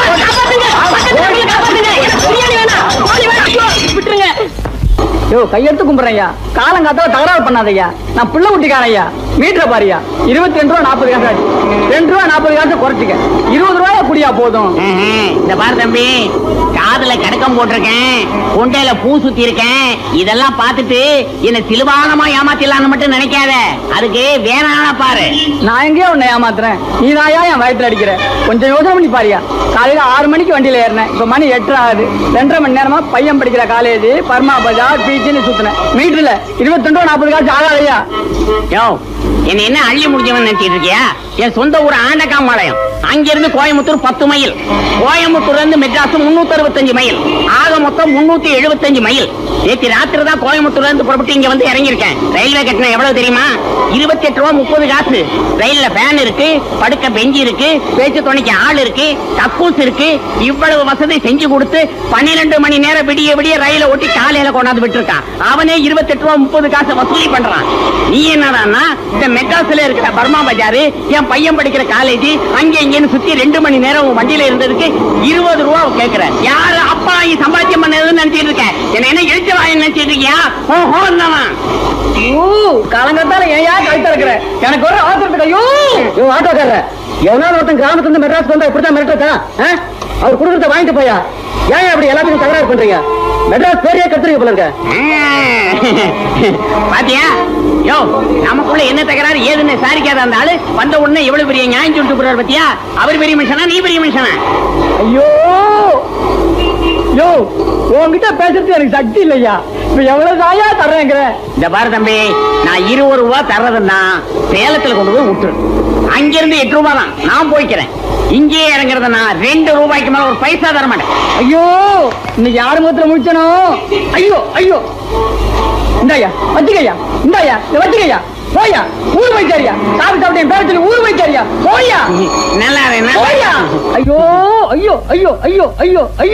விட்டுருங்க. யோ, கையெடுத்து கும்பிடுறையா, காலங்காத்தால தகராறு பண்ணாதையா. நான் பிள்ளை குட்டிக்காரையா. மீட்டரை பாரியா, இருபத்தி ரெண்டு ரூபா நாற்பது காசு ஆச்சு. ரெண்டு ரூபா நாற்பது காசு குறைச்சிக்க, இருபது ரூபாயா குடியா போதும். இந்த பாரு தம்பி, காதுல கடக்கம் போட்டிருக்கேன், கொண்டையில பூ சுத்தி இருக்கேன். இதெல்லாம் பார்த்துட்டு என்ன சிலுவானமா ஏமாத்திடலான்னு மட்டும் நினைக்காத. அதுக்கு வேணான பாரு. நான் எங்கேயோ உன்னை ஏமாத்துறேன், நீ தாயா என் வயிற்றுல அடிக்கிற. கொஞ்சம் யோசனை பண்ணி பாரியா. காலையில ஆறு மணிக்கு வண்டியில ஏறினேன், இப்ப மணி எட்டு ஆகுது. ரெண்டரை மணி நேரமா பையன் படிக்கிற காலேஜ், பர்மா பஜார், பீச்சுன்னு சுத்தினேன். மீட்டர்ல இருபத்தி ரெண்டு ரூபா நாற்பது காசு ஆகாதையா. யோ, என்ன என்ன அள்ளி முடிஞ்சவன் நினைச்சிட்டு இருக்கியா? என் சொந்த ஊர் ஆண்டக்காம்பாளையம். அங்கிருந்து கோயம்புத்தூர் பத்து மைல், கோயம்புத்தூர்ல இருந்து மெட்ராஸ் முன்னூத்தி அறுபத்தஞ்சு மைல், ஆக மொத்தம் முன்னூத்தி எழுபத்தஞ்சு மைல். நேற்று ராத்திரி தான் கோயம்புத்தூர்ல இருந்து புறப்பட்டு இங்க வந்து இறங்கியிருக்கேன். ரயில்வே கட்டணம் எவ்வளவு தெரியுமா? இருபத்தி எட்டு ரூபா முப்பது காசு. ரயில்ல ஃபேன் இருக்கு, படுக்க பெஞ்சு இருக்கு, பேச்சு துணைக்கு ஆள் இருக்கு, கக்கூஸ் இருக்கு. இவ்வளவு வசதி செஞ்சு கொடுத்து பன்னிரண்டு மணி நேரம் விடிய விடிய ரயில ஓட்டி காலையில கொண்டாந்து விட்டுருக்கான். அவனே இருபத்தி எட்டு ரூபா முப்பது காசு வசூலி பண்றான். நீ என்னடான்னா இந்த மெட்ராஸ்ல இருக்கிற பர்மா பஜாரு, என் பையன் படிக்கிற காலேஜ், அங்க இங்கன்னு சுத்தி ரெண்டு மணி நேரம் உன் வண்டியில இருந்ததுக்கு இருபது ரூபா கேட்கிற. யாரு அப்பா நீ சம்பாத்தியம் பண்ணதுன்னு நினைச்சிட்டு இருக்க? என்ன என்ன எழுத்து வாய் நினைச்சிட்டு இருக்கியா? ஓஹோ காலங்கத்தால ஏயா கழுத்த இருக்கிற எனக்கு ஒரு ஆத்திரத்துக்கு. ஐயோ ஆட்டோக்கார எவனாவது ஒருத்தன் கிராமத்துல இருந்து மெட்ராஸ் வந்தா இப்படித்தான் மிரட்டா? அவர் குடுக்கறத வாங்கிட்டு போயா? ஏன் அப்படி எல்லாத்தையும் தகராறு பண்றீங்க? மெட்ராஸ் பேரையே கத்துறீங்க போல இருக்க. பாத்தியா? யோ நமக்குள்ள என்ன தகராறு ஏதுன்னு சாரிக்காத அந்த ஆளு வந்த உடனே எவ்வளவு பெரிய நியாயம் சொல்லிட்டு போறாரு பாத்தியா? அவர் பெரிய மனுஷனா நீ பெரிய மனுஷனா? ஐயோ யோ உன்கிட்ட பேசுறது எனக்கு சக்தி இல்லையா. இப்ப எவ்வளவு தாயா தர்றேங்கிற? இந்த பாரு தம்பி, நான் இருபது ரூபா தர்றதுன்னா சேலத்துல கொண்டு போய் விட்டுரு. அங்கிருந்து எட்டு ரூபாய் தான் நான் போய்க்கிறேன். இங்கே இறங்குறதுனா ரெண்டு ரூபாய்க்கு மேல ஒரு பைசா தர மாட்டேன். ஐயோ இன்னைக்கு யாரு முகத்துல முடிச்சனோ? ஐயோ ஐயோ இந்தாயா வச்சுக்கையா, இந்தாயா வச்சுக்கையா, போயா ஊர் வைக்காரியா, சாப்பிட்டு சாப்பிட்டு என் பேர சொல்லி ஊர் வைக்காரியா, போயா நல்லா போயா. ஐயோ ஐயோ ஐயோ ஐயோ ஐயோ ஐயோ